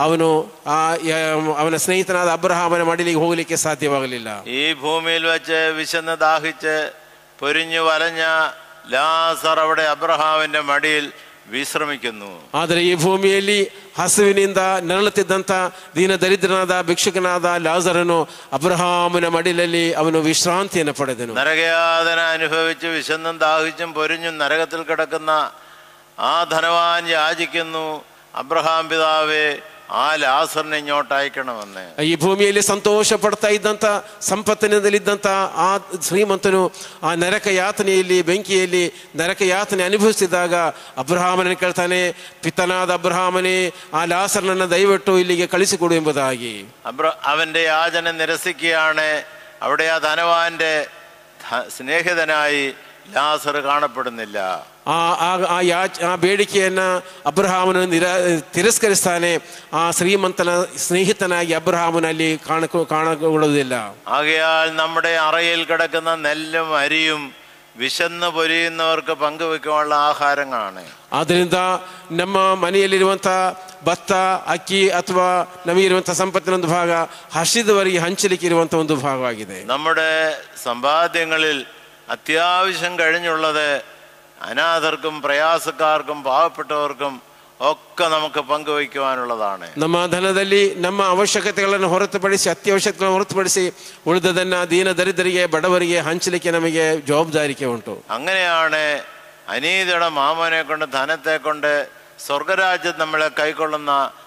ಅವನ ಸ್ನೇಹಿತನಾದ ಅಬ್ರಹಾಮನ ಮಡಿಲಿಗೆ ಹೋಗಲಿಕ್ಕೆ ಸಾಧ್ಯವಾಗಲಿಲ್ಲ. ഈ ഭൂമിയിൽ വെച്ച് വിശന്ന് ദാഹിച്ച് പൊരിഞ്ഞു വലഞ്ഞ ലാസർ അവിടെ അബ്രഹാമിന്റെ മടിയിൽ ವಿಶ್ರಮಿക്കുന്നു. ಆದರೆ ಈ ಭೂಮಿಯಲ್ಲಿ ಹಸುವಿನಿಂದ ನರಳುತ್ತಿದ್ದಂಥ ದೀನ ದರಿದ್ರನಾದ ಭಿಕ್ಷುಕನಾದ ಲಾಜರನು ಅಬ್ರಹಾಮನ ಮಡಿಲಲ್ಲಿ ಅವನು ವಿಶ್ರಾಂತಿಯನ್ನು ಪಡೆದನು. നരകയാതന അനുഭവിച്ച് വിശന്നും ദാഹിച്ചും പൊരിഞ്ഞും നരകത്തിൽ കിടക്കുന്ന ആ ധനവാൻ യാചിക്കുന്നു, അബ്രഹാം പിതാവേ ಆ ಲಾಸರ್ನ ಇങ്ങോട്ട് ಅಯക്കണമെന്ന്. ಈ ಭೂಮಿಯಲ್ಲಿ ಸಂತೋಷ ಪಡ್ತಾ ಇದ್ದಂಥ, ಸಂಪತ್ತಿನಲ್ಲಿದ್ದಂಥ ಆ ಶ್ರೀಮಂತನು ಆ ನರಕ ಯಾತನೆಯಲ್ಲಿ, ಬೆಂಕಿಯಲ್ಲಿ ನರಕ ಯಾತನೆ ಅನುಭವಿಸಿದಾಗ ಅಬ್ರಹಾಮನನ್ನು ಕೇಳ್ತಾನೆ, ಪಿತನಾದ ಅಬ್ರಹಾಮನೇ, ಆ ಲಾಸರ್ನನ್ನು ದಯವಿಟ್ಟು ಇಲ್ಲಿಗೆ ಕಳಿಸಿಕೊಡು ಎಂಬುದಾಗಿ. അവന്റെ യാചന നിരസിക്കുകയാണ്. അവിടെ ആ ധനവാന്റെ സ്നേഹിതനായി ലാസർ കാണപ്പെടുന്നില്ല. ಆ ಬೇಡಿಕೆಯನ್ನು ಅಬ್ರಹಾಮನು ತಿರಸ್ಕರಿಸ್ತಾನೆ. ಆ ಶ್ರೀಮಂತನ ಸ್ನೇಹಿತನಾಗಿ ಅಬ್ರಹಾಮನಲ್ಲಿ ಕಾಣಕೊಳ್ಳುವುದಿಲ್ಲ. ആകയാൽ നമ്മുടെ അറയിൽ കിടക്കുന്ന നെല്ലും അരിയും വിശന്ന് പൊരിയുന്നവർക്ക് പങ്കുവെക്കാനുള്ള ആഹാരങ്ങളാണ്. ಆದ್ದರಿಂದ ನಮ್ಮ ಮನೆಯಲ್ಲಿರುವಂಥ ಭತ್ತ, ಅಕ್ಕಿ ಅಥವಾ ನಮಗಿರುವಂಥ ಸಂಪತ್ತಿನ ಒಂದು ಭಾಗ ಹಸಿದವರಿಗೆ ಹಂಚಲಿಕ್ಕೆ ಇರುವಂಥ ಒಂದು ಭಾಗವಾಗಿದೆ. നമ്മുടെ സമ്പാദ്യങ്ങളിൽ അത്യാവശ്യം കഴിഞ്ഞുള്ളത് അനാഥർക്കും പ്രയാസക്കാർക്കും പാവപ്പെട്ടവർക്കും ഒക്കെ നമുക്ക് പങ്കുവയ്ക്കുവാനുള്ളതാണ്. ನಮ್ಮ ಧನದಲ್ಲಿ ನಮ್ಮ ಅವಶ್ಯಕತೆಗಳನ್ನು ಹೊರತುಪಡಿಸಿ, ಅತ್ಯವಶ್ಯಕತೆಗಳನ್ನು ಹೊರತುಪಡಿಸಿ ಉಳಿದದನ್ನು ದೀನ ದರಿದ್ರರಿಗೆ, ಬಡವರಿಗೆ ಹಂಚಲಿಕ್ಕೆ ನಮಗೆ ಜವಾಬ್ದಾರಿಕೆ ಉಂಟು. അങ്ങനെയാണ് അനീതിയുടെ മാമനെ കൊണ്ട്, ധനത്തെ കൊണ്ട് സ്വർഗരാജ്യം നമ്മളെ കൈക്കൊള്ളുന്ന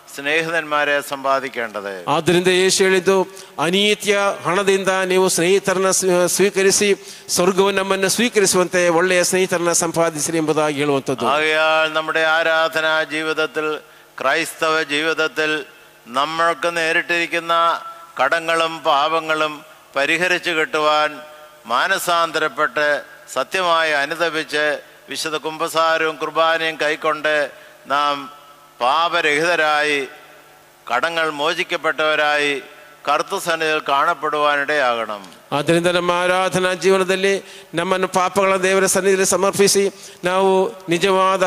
ಸ್ನೇಹಿತನ್ಮಾರೆ ಸಂಪಾದಿക്കേണ്ടത്. ಆದ್ದರಿಂದ ಯೇಸು ಹೇಳಿದ್ದು, ಅನೀತಿಯ ಹಣದಿಂದ ನೀವು ಸ್ನೇಹಿತರನ್ನ ಸ್ವೀಕರಿಸಿ ಸ್ವರ್ಗವು ನಮ್ಮನ್ನು സ്വീകരിಸುವಂತೆ ಒಳ್ಳೆಯ ಸ್ನೇಹಿತರನ್ನ ಸಂಪಾದಿಸಿರಿ ಎಂಬುದಾಗಿ ಹೇಳುವಂಥದ್ದು. ആകയാൽ നമ്മുടെ ആരാധനാ ജീവിതത്തിൽ, ക്രൈസ്തവ ജീവിതത്തിൽ നമ്മൾക്ക് നേരിട്ടിരിക്കുന്ന കടങ്ങളും പാപങ്ങളും പരിഹരിച്ചു കിട്ടുവാൻ മാനസാന്തരപ്പെട്ട് സത്യമായി അനുതപിച്ച് വിശുദ്ധ കുമ്പസാരവും കുർബാനയും കൈക്കൊണ്ട് നാം പാപരഹിതരായി കടങ്ങൾ മോചിക്കപ്പെട്ടവരായി കർത്തൃസന്നിധിയിൽ കാണപ്പെടുവാനിടയാകണം. ಆದ್ದರಿಂದ ನಮ್ಮ ಆರಾಧನಾ ಜೀವನದಲ್ಲಿ ನಮ್ಮನ್ನು ಪಾಪಗಳ ದೇವರ ಸನ್ನಿಧಿಯಲ್ಲಿ ಸಮರ್ಪಿಸಿ ನಾವು ನಿಜವಾದ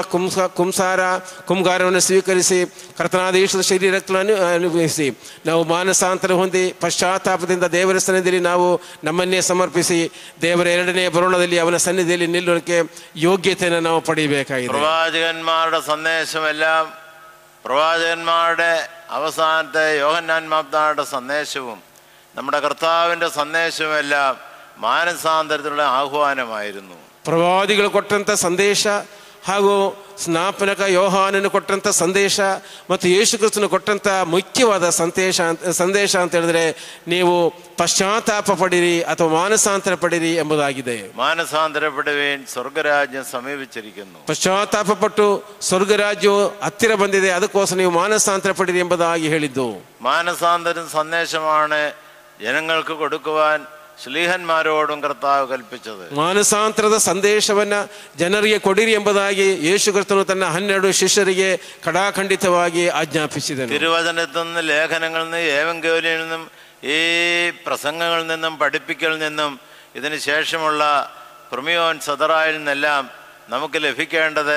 ಕುಂಗಾರವನ್ನು ಸ್ವೀಕರಿಸಿ ಕರ್ತನಾದ ಯೇಸುವಿನ ಶರೀರಗಳನ್ನು ಅನುಭವಿಸಿ ನಾವು ಮಾನಸಾಂತರ ಹೊಂದಿ ಪಶ್ಚಾತ್ತಾಪದಿಂದ ದೇವರ ಸನ್ನಿಧಿಯಲ್ಲಿ ನಾವು ನಮ್ಮನ್ನೇ ಸಮರ್ಪಿಸಿ ದೇವರ ಎರಡನೇ ಬರೋಣದಲ್ಲಿ ಅವನ ಸನ್ನಿಧಿಯಲ್ಲಿ ನಿಲ್ಲೋಕೆ ಯೋಗ್ಯತೆಯನ್ನು ನಾವು ಪಡೆಯಬೇಕಾಗಿದೆ. പ്രവാചകന്മാരുടെ സന്ദേശമെല്ലാം, പ്രവാചകന്മാരുടെ അവസാനത്തെ യോഹന്നാൻ മാബ്ദായുടെ സന്ദേശവും നമ്മുടെ കർത്താവിൻ്റെ സന്ദേശവുമെല്ലാം മാനസാന്തരത്തിലുള്ള ആഹ്വാനമായിരുന്നു. ಪ್ರವಾದಿಗಳು ಕೊಟ್ಟಂಥ ಸಂದೇಶ ಹಾಗೂ ಸ್ನಾಪನಕ ಯೋಹಾನನು ಕೊಟ್ಟಂಥ ಸಂದೇಶ ಮತ್ತು ಯೇಸು ಕ್ರಿಸ್ತನು ಕೊಟ್ಟಂಥ ಮುಖ್ಯವಾದ ಸಂದೇಶ ಅಂತ ಹೇಳಿದ್ರೆ, ನೀವು ಪಶ್ಚಾತ್ತಾಪ ಪಡಿರಿ ಅಥವಾ ಮಾನಸಾಂತರ ಪಡಿರಿ ಎಂಬುದಾಗಿದೆ. ಮಾನಸಾಂತರ ಪಡುವೇನ್, ಸ್ವರ್ಗರಾಜ್ಯ ಸಮೀಪಿಸಿರಿക്കുന്നു. ಪಶ್ಚಾತ್ತಾಪ ಪಟ್ಟು ಸ್ವರ್ಗರಾಜ್ಯವು ಹತ್ತಿರ ಬಂದಿದೆ, ಅದಕ್ಕೋಸ್ಕರ ನೀವು ಮಾನಸಾಂತರ ಪಡಿರಿ ಎಂಬುದಾಗಿ ಹೇಳಿದ್ದು. മാനസാന്തര സന്ദേശമാണ് ജനങ്ങൾക്ക് കൊടുക്കുവാൻ ശ്ലീഹന്മാരോടും കർത്താവ് കൽപ്പിച്ചത്. ಮಾನಸಾಂತರದ ಸಂದೇಶವನ್ನ ಜನರಿಗೆ ಕೊಡಿರಿ ಎಂಬುದಾಗಿ ಯೇಸು ಕ್ರಿಸ್ತನು ತನ್ನ 12 ಶಿಷ್ಯರಿಗೆ ಕಡಾಖಂಡಿತವಾಗಿ ಆಜ್ಞಾಪಿಸಿದನು. തിരുവചനത്തിൽ നിന്ന്, ലേഖനങ്ങളിൽ നിന്ന്, ഏവങ്കേലിയിൽ നിന്നും, ഈ പ്രസംഗങ്ങളിൽ നിന്നും, പഠിപ്പിക്കലിൽ നിന്നും, ഇതിന് ശേഷമുള്ള പ്രമിയോൻ സദറായിൽ നിന്നെല്ലാം നമുക്ക് ലഭിക്കേണ്ടത്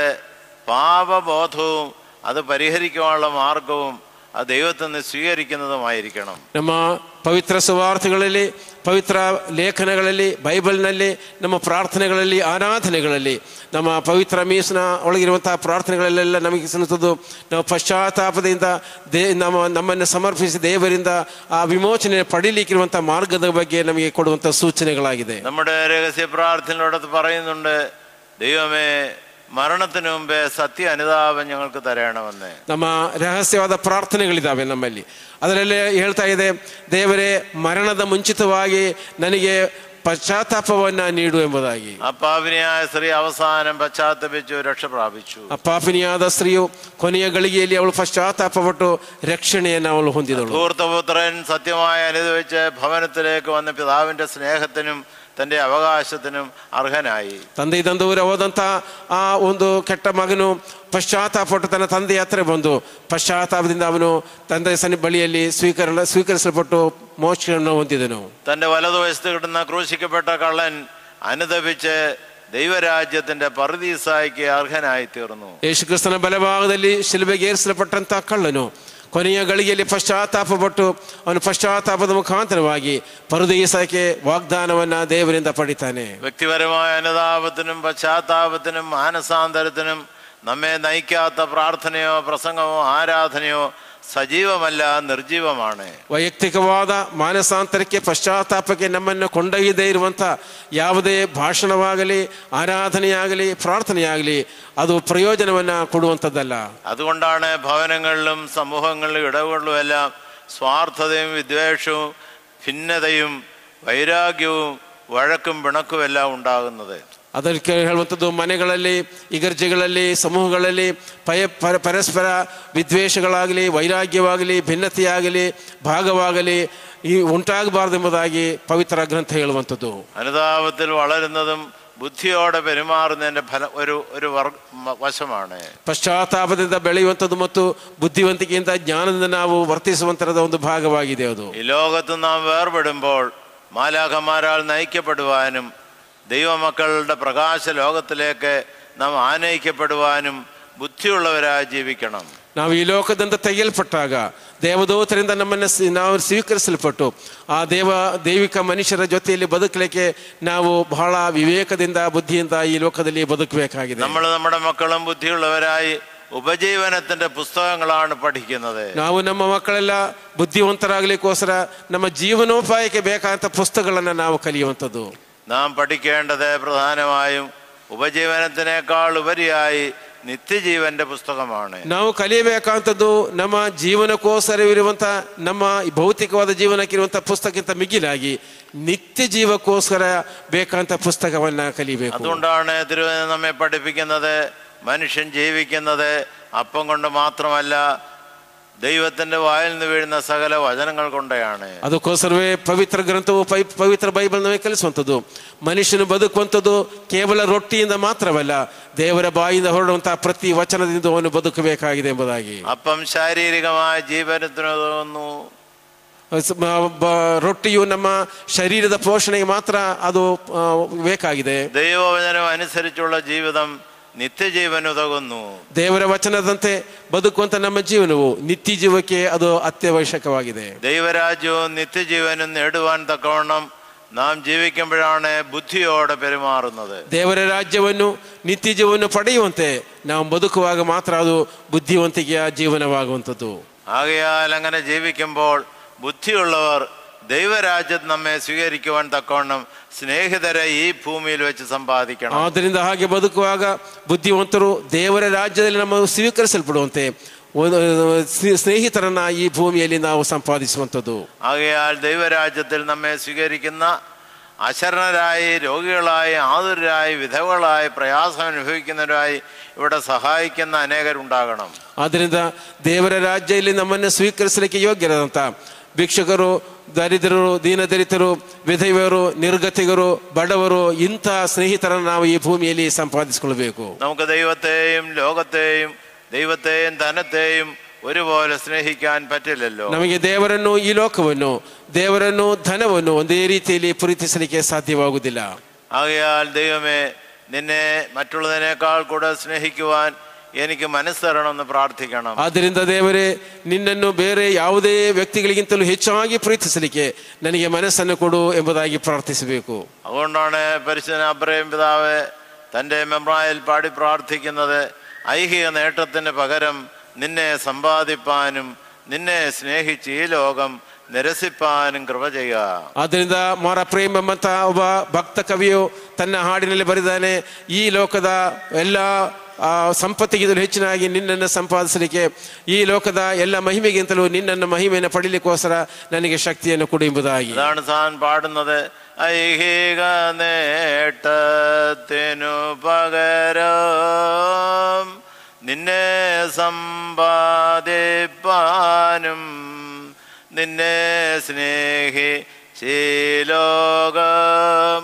പാപബോധവും അത് പരിഹരിക്കുവാനുള്ള മാർഗവും അത് ദൈവത്തിൽ നിന്ന് സ്വീകരിക്കുന്നതുമായിരിക്കണം. ನಮ್ಮ ಪವಿತ್ರ ಸುವಾರ್ತೆಗಳಲ್ಲಿ, ಪವಿತ್ರ ಲೇಖನಗಳಲ್ಲಿ, ಬೈಬಲ್ನಲ್ಲಿ, ನಮ್ಮ ಪ್ರಾರ್ಥನೆಗಳಲ್ಲಿ, ಆರಾಧನೆಗಳಲ್ಲಿ, ನಮ್ಮ ಪವಿತ್ರ ಮೀಸಿನ ಒಳಗಿರುವಂತಹ ಪ್ರಾರ್ಥನೆಗಳಲ್ಲೆಲ್ಲ ನಮಗೆ ಸಿಗುತ್ತದೆ. ನಾವು ಪಶ್ಚಾತ್ತಾಪದಿಂದ ನಮ್ಮನ್ನು ಸಮರ್ಪಿಸಿ ದೇವರಿಂದ ಆ ವಿಮೋಚನೆ ಪಡೀಲಿಕ್ಕಿರುವಂತಹ ಮಾರ್ಗದ ಬಗ್ಗೆ ನಮಗೆ ಕೊಡುವಂತಹ ಸೂಚನೆಗಳಾಗಿದೆ. നമ്മുടെ രഹസ്യ പ്രാർത്ഥനയോടത്ത് പറയുന്നുണ്ട്, ദൈവമേ മരണത്തിന് മുമ്പേ സത്യ അനുതാപം ഞങ്ങൾക്ക് തരണമെന്ന്. ನಮ್ಮ ರಹಸ್ಯವಾದ ಪ್ರಾರ್ಥನೆಗಳಿದ್ದಾವೆ ನಮ್ಮಲ್ಲಿ. ಅದರಲ್ಲಿ ಹೇಳ್ತಾ ಇದೆ, ದೇವರೇ ಮರಣದ ಮುಂಚಿತವಾಗಿ ನನಗೆ ಪಶ್ಚಾತ್ತಾಪವನ್ನ ನೀಡು ಎಂಬುದಾಗಿ. അപ്പാപിനിയായ സ്ത്രീ അവസാനം പശ്ചാത്തപിച്ചു, രക്ഷ പ്രാപിച്ചു. ಅಪಾಪಿನಿಯಾದ ಸ್ತ್ರೀಯು ಕೊನೆಯ ಗಳಿಗೆಯಲ್ಲಿ ಅವಳು ಪಶ್ಚಾತ್ತಾಪಪಟ್ಟು ರಕ್ಷಣೆಯನ್ನು ಅವಳು ಹೊಂದಿದಳು. ധൂർത്തപുത്രൻ സത്യമായി അനുഭവിച്ച് ഭവനത്തിലേക്ക് വന്ന പിതാവിന്റെ സ്നേഹത്തിനും തന്റെ ಅವಕಾಶത്തിനും ಅರ್ಹನಾയി. ತಂದೆ ತಂದೂರು ಹೋದಂಥ ಆ ಒಂದು ಕೆಟ್ಟ ಮಗನು ಪಶ್ಚಾತ್ತಾಪಟ್ಟು ತನ್ನ ತಂದೆಯ ಹತ್ರ ಬಂದು ಪಶ್ಚಾತ್ತಾಪದಿಂದ ಅವನು ತಂದೆ ಬಳಿಯಲ್ಲಿ ಸ್ವೀಕರಿಸಲ್ಪಟ್ಟು ಮೋಕ್ಷವನ್ನು ಹೊಂದಿದನು. തന്റെ വലതുവശത്ത് കിടന്ന ക്രൂശിക്കപ്പെട്ട കള്ളൻ അനുതപിച്ച് ദൈവരാജ്യത്തിന്റെ പറുദീസായ്ക്ക് അർഹനായി തീർന്നു. ಯೇಸು ಕ್ರಿಸ್ತನ ಬಲಭಾಗದಲ್ಲಿ ಶಿಲುಬೆಗೆ ಏರಿಸಲ್ಪಟ್ಟಂತ ಕಳ್ಳನು ಕೊನೆಯ ಗಳಿಗೆಯಲ್ಲಿ ಪಶ್ಚಾತ್ತಾಪಪಟ್ಟು ಅವನು ಪಶ್ಚಾತ್ತಾಪದ ಮುಖಾಂತರವಾಗಿ ಪರದೀಸಕ್ಕೆ ವಾಗ್ದಾನವನ್ನ ದೇವರಿಂದ ಪಡಿತಾನೆ. വ്യക്തിപരമായ അനുതാപത്തിനും പശ്ചാത്താപത്തിനും മാനസാന്തരത്തിനും നമ്മെ നയിക്കാത്ത പ്രാർത്ഥനയോ പ്രസംഗമോ ആരാധനയോ ಸಜೀವಮಲ್ಲ, ನಿರ್ಜೀವಮಾಣೆ. ವೈಯಕ್ತಿಕವಾದ ಮಾನಸಾಂತರಕ್ಕೆ, ಪಶ್ಚಾತ್ತಾಪಕ್ಕೆ ನಮ್ಮನ್ನು ಕೊಂಡೊಯ್ಯದೇ ಇರುವಂಥ ಯಾವುದೇ ಭಾಷಣವಾಗಲಿ, ಆರಾಧನೆಯಾಗಲಿ, ಪ್ರಾರ್ಥನೆಯಾಗಲಿ ಅದು ಪ್ರಯೋಜನವನ್ನು ಕೊಡುವಂಥದ್ದಲ್ಲ. അതുകൊണ്ടാണ് ഭവനങ്ങളിലും സമൂഹങ്ങളിലും ഇടവുകളിലും എല്ലാം സ്വാർത്ഥതയും വിദ്വേഷവും ഭിന്നതയും വൈരാഗ്യവും വഴക്കും പിണക്കും എല്ലാം ഉണ്ടാകുന്നത്. ಅದಕ್ಕೆ ಹೇಳುವಂಥದ್ದು, ಮನೆಗಳಲ್ಲಿ, ಇಗರ್ಜೆಗಳಲ್ಲಿ, ಸಮೂಹಗಳಲ್ಲಿ ಪರಸ್ಪರ ವಿದ್ವೇಷಗಳಾಗಲಿ, ವೈರಾಗ್ಯವಾಗಲಿ, ಭಿನ್ನತೆಯಾಗಲಿ, ಭಾಗವಾಗಲಿ ಈ ಉಂಟಾಗಬಾರ್ದೆಂಬುದಾಗಿ ಪವಿತ್ರ ಗ್ರಂಥ ಹೇಳುವಂಥದ್ದು. അനുതാപത്തിൽ വളരുന്നതും ബുദ്ധിയോടെ പെരുമാറുന്നതിന്റെ ഒരു വശമാണ്. ಪಶ್ಚಾತ್ತಾಪದಿಂದ ಬೆಳೆಯುವಂಥದ್ದು ಮತ್ತು ಬುದ್ಧಿವಂತಿಕೆಯಿಂದ ಜ್ಞಾನದಿಂದ ನಾವು ವರ್ತಿಸುವಂತರದ ಒಂದು ಭಾಗವಾಗಿದೆ ಅದು. ഈ ലോകത്ത് നാം വേർപെടുമ്പോൾ മാലാഖമാരാൽ നയിക്കപ്പെടുവാനും ദൈവമക്കളുടെ പ്രകാശ ലോകത്തിലേക്ക് നാം ആനയിക്കപ്പെടുവാനും ಬುದ್ಧಿಯುಳ್ಳವರಾಗಿ ಜೀವಿക്കണം. ನಾವು ಈ ಲೋಕದಿಂದ ತೆಗೆಯಲ್ಪಟ್ಟಾಗ ದೇವದೂತರಿಂದ ನಮ್ಮನ್ನು ನಾವು ಸ್ವೀಕರಿಸಲ್ಪಟ್ಟು ಆ ದೈವಿಕ ಮನುಷ್ಯರ ಜೊತೆಯಲ್ಲಿ ಬದುಕಲಿಕ್ಕೆ ನಾವು ಬಹಳ ವಿವೇಕದಿಂದ, ಬುದ್ಧಿಯಿಂದ ಈ ಲೋಕದಲ್ಲಿ ಬದುಕಬೇಕಾಗಿದೆ. നമ്മുടെ മക്കളും ബുദ്ധിയുള്ളവരായി ഉപജീവനത്തിന്റെ പുസ്തകങ്ങളാണ് പഠിക്കുന്നത്. ನಾವು ನಮ್ಮ ಮಕ್ಕಳೆಲ್ಲ ಬುದ್ಧಿವಂತರಾಗಲಿಕ್ಕೋಸ್ಕರ ನಮ್ಮ ಜೀವನೋಪಾಯಕ್ಕೆ ಬೇಕಾದಂಥ ಪುಸ್ತಕಗಳನ್ನು ನಾವು ಕಲಿಯುವಂಥದ್ದು. നാം പഠിക്കേണ്ടത് പ്രധാനമായും ഉപജീവനത്തിനേക്കാൾ ഉപരിയായി ನಿತ್ಯಜೀವന്റെ ಪುಸ್ತಕമാണ്. ನಾವು ಕಲಿಯಬೇಕಾದಂಥದ್ದು ನಮ್ಮ ಜೀವನಕ್ಕೋಸ್ಕರವಿರುವಂಥ ನಮ್ಮ ಭೌತಿಕವಾದ ಜೀವನಕ್ಕಿರುವಂಥ ಪುಸ್ತಕಕ್ಕಿಂತ ಮಿಗಿಲಾಗಿ നിത്യ ജീവക്കോസ്കര ಬೇಕಂತ പുസ്തകವನ್ನ കലിಬೇಕು. അതുകൊണ്ടാണ് തിരുവചനം നമ്മെ പഠിപ്പിക്കുന്നത് മനുഷ്യൻ ജീവിക്കുന്നത് അപ്പം കൊണ്ട് മാത്രമല്ല ദൈവത്തിന്റെ വായിൽ നിന്ന് വീഴുന്ന സകല വചനങ്ങൾ കൊണ്ടാണ്. ಅದಕ್ಕೋಸ್ಕರವೇ ಪವಿತ್ರ ಗ್ರಂಥವು ಪವಿತ್ರ ಬೈಬಲ್ ನಮಗೆ ಕಲಿಸುವಂಥದ್ದು ಮನುಷ್ಯನು ಬದುಕುವಂಥದ್ದು ಕೇವಲ ರೊಟ್ಟಿಯಿಂದ ಮಾತ್ರವಲ್ಲ, ದೇವರ ಬಾಯಿಂದ ಹೊರಡುವಂತಹ ಪ್ರತಿ ವಚನದಿಂದ ಅವನು ಬದುಕಬೇಕಾಗಿದೆ ಎಂಬುದಾಗಿ. അപ്പം ശാരീരികമായ ജീവനത്തിനുതകുന്നു. ರೊಟ್ಟಿಯು ನಮ್ಮ ಶರೀರದ ಪೋಷಣೆಗೆ ಮಾತ್ರ ಅದು ಬೇಕಾಗಿದೆ. ദൈവവചനം അനുസരിച്ചുള്ള ജീവിതം ನಿತ್ಯಜೀವನುದಗುന്നു. ದೇವರ ವಚನದಂತೆ ಬದುಕುವಂತ ನಮ್ಮ ಜೀವನವು ನಿತ್ಯ ಜೀವಕ್ಕೆ ಅದು ಅತ್ಯವಶ್ಯಕವಾಗಿದೆ. ദൈവരാജ്യവും നിത്യജീവനും നേടുവാൻ തക്കവണ്ണം നാം ജീവിക്കുമ്പോഴാണ് ബുദ്ധിയോടെ പെരുമാറുന്നത്. ದೇವರ ರಾಜ್ಯವನ್ನು ನಿತ್ಯ ಜೀವವನ್ನು ಪಡೆಯುವಂತೆ ನಾವು ಬದುಕುವಾಗ ಮಾತ್ರ ಅದು ಬುದ್ಧಿವಂತಿಕೆಯ ಜೀವನವಾಗುವಂಥದ್ದು. ആകയാൽ അങ്ങനെ ജീവിക്കുമ്പോൾ ബുദ്ധിയുള്ളവർ ദൈവരാജ്യം നമ്മെ സ്വീകരിക്കുവാൻ തക്കവണ്ണം സ്നേഹിതരെ ഈ ഭൂമിയിൽ വെച്ച് സമ്പാദിക്കണം. ಆದ್ದರಿಂದ ಹಾಗೆ ಬದುಕುವಾಗ ಬುದ್ಧಿವಂತರು ದೇವರ ರಾಜ್ಯದಲ್ಲಿ ನಮ್ಮ ಸ್ವೀಕರಿಸಲ್ಪಡುವಂತೆ സ്നേഹിതರನ್ನ ഈ ഭൂമിಯಲ್ಲಿ ನಾವು ಸಂಪಾದಿಸುವಂಥದ್ದು. ആകയാൽ ദൈവരാജ്യത്തിൽ നമ്മെ സ്വീകരിക്കുന്ന അശരണരായി, രോഗികളായി, ആതുരരായി, വിധവകളായി, പ്രയാസം അനുഭവിക്കുന്നവരായി ഇവിടെ സഹായിക്കുന്ന അനേകരുണ്ടാകണം. ಆದ್ದರಿಂದ ದೇವರ ರಾಜ್ಯದಲ್ಲಿ ನಮ್ಮನ್ನು ಸ್ವೀಕರಿಸಲಿಕ್ಕೆ ಯೋಗ್ಯರಾದಂಥ ಭಿಕ್ಷುಕರು, ದರಿದ್ರರು, ದೀನದಲಿತರು, ವಿಧವೆಯರು, ನಿರ್ಗತಿಗರು, ಬಡವರು, ಇಂಥ ಸ್ನೇಹಿತರನ್ನು ನಾವು ಈ ಭೂಮಿಯಲ್ಲಿ ಸಂಪಾದಿಸಿಕೊಳ್ಬೇಕು. നമുക്ക് ദൈവത്തെയും ലോകത്തെയും ദൈവത്തെയും ധനത്തെയും ഒരുപോലെ സ്നേഹിക്കാൻ പറ്റില്ലല്ലോ. ನಮಗೆ ದೇವರನ್ನು, ಈ ಲೋಕವನ್ನು, ದೇವರನ್ನು, ಧನವನ್ನು ಒಂದೇ ರೀತಿಯಲ್ಲಿ ಪ್ರೀತಿಸಲಿಕ್ಕೆ ಸಾಧ್ಯವಾಗುವುದಿಲ್ಲ. ആകയാൽ ദൈവമേ, നിന്നെ മറ്റുള്ളതിനേക്കാൾ കൂടെ സ്നേഹിക്കുവാൻ എനിക്ക് മനസ്സ് തരണമെന്ന് പ്രാർത്ഥിക്കണം. ಆದ್ದರಿಂದ ದೇವರೇ, ನಿನ್ನನ್ನು ಬೇರೆ ಯಾವುದೇ ವ್ಯಕ್ತಿಗಳಿಗಿಂತಲೂ ಹೆಚ್ಚಾಗಿ ಪ್ರೀತಿಸಲಿಕ್ಕೆ ನನಗೆ ಮನಸ್ಸನ್ನು ಕೊಡು ಎಂಬುದಾಗಿ ಪ್ರಾರ್ಥಿಸಬೇಕು. അതുകൊണ്ടാണ് പരിശുദ്ധ അബ്രഹാം പിതാവ് തൻ്റെ മെമ്രായിൽ പാടി പ്രാർത്ഥിക്കുന്നത്, ഐഹിക നേട്ടത്തിന് പകരം നിന്നെ സമ്പാദിപ്പാനും നിന്നെ സ്നേഹിച്ച് ഈ ലോകം നിരസിപ്പാനും കൃപ ചെയ്യുക. ಆದ್ದರಿಂದ ಮಾರ ಪ್ರೇಮ್ ಎಂಬಂತ ಒಬ್ಬ ಭಕ್ತ ಕವಿಯು ತನ್ನ ಹಾಡಿನಲ್ಲಿ ಬರೆದಾನೆ, ಈ ಲೋಕದ ಎಲ್ಲ ಸಂಪತ್ತಿಗಿಂತಲೂ ಹೆಚ್ಚಿನಾಗಿ ನಿನ್ನನ್ನು ಸಂಪಾದಿಸಲಿಕ್ಕೆ, ಈ ಲೋಕದ ಎಲ್ಲ ಮಹಿಮೆಗಿಂತಲೂ ನಿನ್ನನ್ನು ಮಹಿಮೆಯನ್ನು ಪಡೀಲಿಕ್ಕೋಸ್ಕರ ನನಗೆ ಶಕ್ತಿಯನ್ನು ಕೊಡು ಎಂಬುದಾಗಿ. അതാണ് താൻ പാടുന്നത്, ഐഹിക നേട്ടത്തിനു പകരം നിന്നെ സമ്പാദിപ്പാനും നിന്നെ സ്നേഹിച്ചീ ലോകം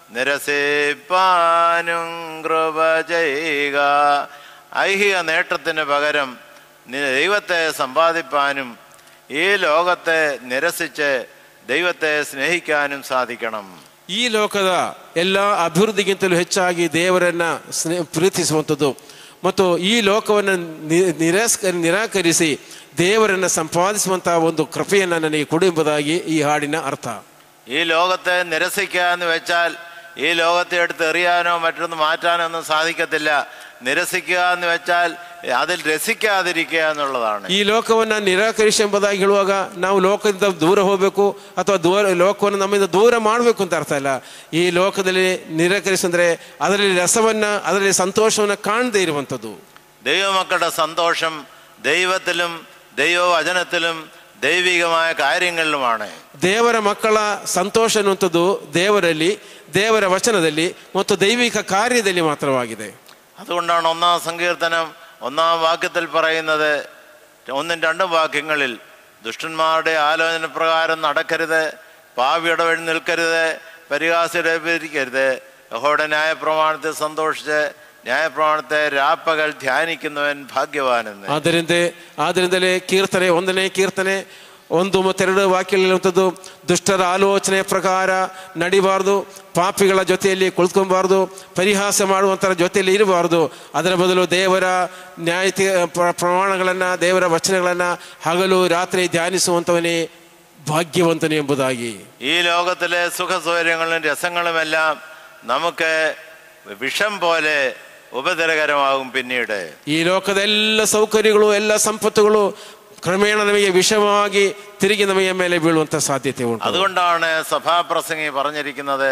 നിരസിപ്പാനും കൃപ ചെയ്യുക. ഐഹിക നേട്ടത്തിന് പകരം ദൈവത്തെ സമ്പാദിപ്പാനും ഈ ലോകത്തെ നിരസിച്ച് ദൈവത്തെ സ്നേഹിക്കാനും സാധിക്കണം. ಈ ಲೋಕದ ಎಲ್ಲ ಅಭಿವೃದ್ಧಿಗಿಂತಲೂ ಹೆಚ್ಚಾಗಿ ದೇವರನ್ನ ಪ್ರೀತಿಸುವಂಥದ್ದು ಮತ್ತು ಈ ಲೋಕವನ್ನು ನಿರಾಕರಿಸಿ ದೇವರನ್ನು ಸಂಪಾದಿಸುವಂತಹ ಒಂದು ಕೃಪೆಯನ್ನು ನನಗೆ ಕೊಡು ಎಂಬುದಾಗಿ ಈ ಹಾಡಿನ ಅರ್ಥ. ഈ ലോകത്തെ നിരസിക്കുക എന്ന് വെച്ചാൽ ഈ ലോകത്തെ എടുത്ത് എറിയാനോ മറ്റൊന്ന് മാറ്റാനോ ഒന്നും സാധിക്കത്തില്ല. നിരസിക്കുക എന്ന് വെച്ചാൽ അതിൽ രസിക്കാതിരിക്കുക എന്നുള്ളതാണ്. ಈ ಲೋಕವನ್ನು ನಿರಾಕರಿಸಿ ಎಂಬುದಾಗಿ ಹೇಳುವಾಗ ನಾವು ಲೋಕದಿಂದ ದೂರ ಹೋಗಬೇಕು ಅಥವಾ ಲೋಕವನ್ನು ನಮ್ಮಿಂದ ದೂರ ಮಾಡಬೇಕು ಅಂತ ಅರ್ಥ ಇಲ್ಲ. ಈ ಲೋಕದಲ್ಲಿ ನಿರಾಕರಿಸಿದ್ರೆ ಅದರಲ್ಲಿ ರಸವನ್ನ, ಅದರಲ್ಲಿ ಸಂತೋಷವನ್ನು ಕಾಣದೇ ಇರುವಂಥದ್ದು. ദൈവമക്കളുടെ സന്തോഷം ദൈവത്തിലും ദൈവവചനത്തിലും ದೈವಿಕമായ കാര്യങ്ങളിലുമാണ്. ದೇವರ ಮಕ್ಕಳ ಸಂತೋಷ ಅನ್ನುವಂಥದ್ದು ದೇವರಲ್ಲಿ, ದೇವರ ವಚನದಲ್ಲಿ ಮತ್ತು ದೈವಿಕ ಕಾರ್ಯದಲ್ಲಿ ಮಾತ್ರವಾಗಿದೆ. അതുകൊണ്ടാണ് 1-ാം സങ്കീർത്തനം 1-ാം വാക്യത്തിൽ പറയുന്നത്, 1-2 വാക്യങ്ങളിൽ, ദുഷ്ടന്മാരുടെ ആലോചന പ്രകാരം നടക്കരുത്, പാപിയുടെ വഴി നിൽക്കരുത്, പരിഹാസിയുടെ ഇരിക്കരുത്, യഹോവയുടെ ന്യായപ്രമാണത്തിൽ സന്തോഷിച്ച് ನ್ಯಾಯಪ್ರಮಾಣತೆ ರಾಪಗಲ್ ಧ್ಯಾನಿക്കുന്നവൻ ಭಾಗ್ಯವಾನೆಂದು. ಆದ್ದರಿಂದಲೇ ಕೀರ್ತನೆ 1ನೇ ಕೀರ್ತನೆ 1 ಮತ್ತು 2 ವಾಕ್ಯಗಳಿರುವಂಥದ್ದು, ದುಷ್ಟರ ಆಲೋಚನೆ ಪ್ರಕಾರ ನಡಿಬಾರ್ದು, ಪಾಪಿಗಳ ಜೊತೆಯಲ್ಲಿ ಕುಳಿತುಕೊಬಾರ್ದು, ಪರಿಹಾಸ ಮಾಡುವಂಥರ ಜೊತೆಯಲ್ಲಿ ಇರಬಾರ್ದು, ಅದರ ಬದಲು ದೇವರ ನ್ಯಾಯ ಪ್ರಮಾಣಗಳನ್ನು, ದೇವರ ವಚನಗಳನ್ನು ಹಗಲು ರಾತ್ರಿ ಧ್ಯಾನಿಸುವಂಥವನೇ ഭാഗ്യവന്തൻ ಎಂಬುದಾಗಿ. ഈ ലോകത്തിലെ സുഖസൗകര്യങ്ങളും രസങ്ങളുമെല്ലാം നമുക്ക് വിഷം പോലെ ഉപദ്രവകരമാകും പിന്നീട്. ಈ ಲೋಕದ ಎಲ್ಲ ಸೌಕರ್ಯಗಳು, ಎಲ್ಲ ಸಂಪತ್ತುಗಳು ಕ್ರಮೇಣ ನಮಗೆ ವಿಷವಾಗಿ ತಿರುಗಿ ನಮಗೆ ಮೇಲೆ ಬೀಳುವಂತ ಸಾಧ್ಯತೆ ಉಂಟು. അതുകൊണ്ടാണ് സഭാപ്രസംഗി പറഞ്ഞിരിക്കുന്നത്,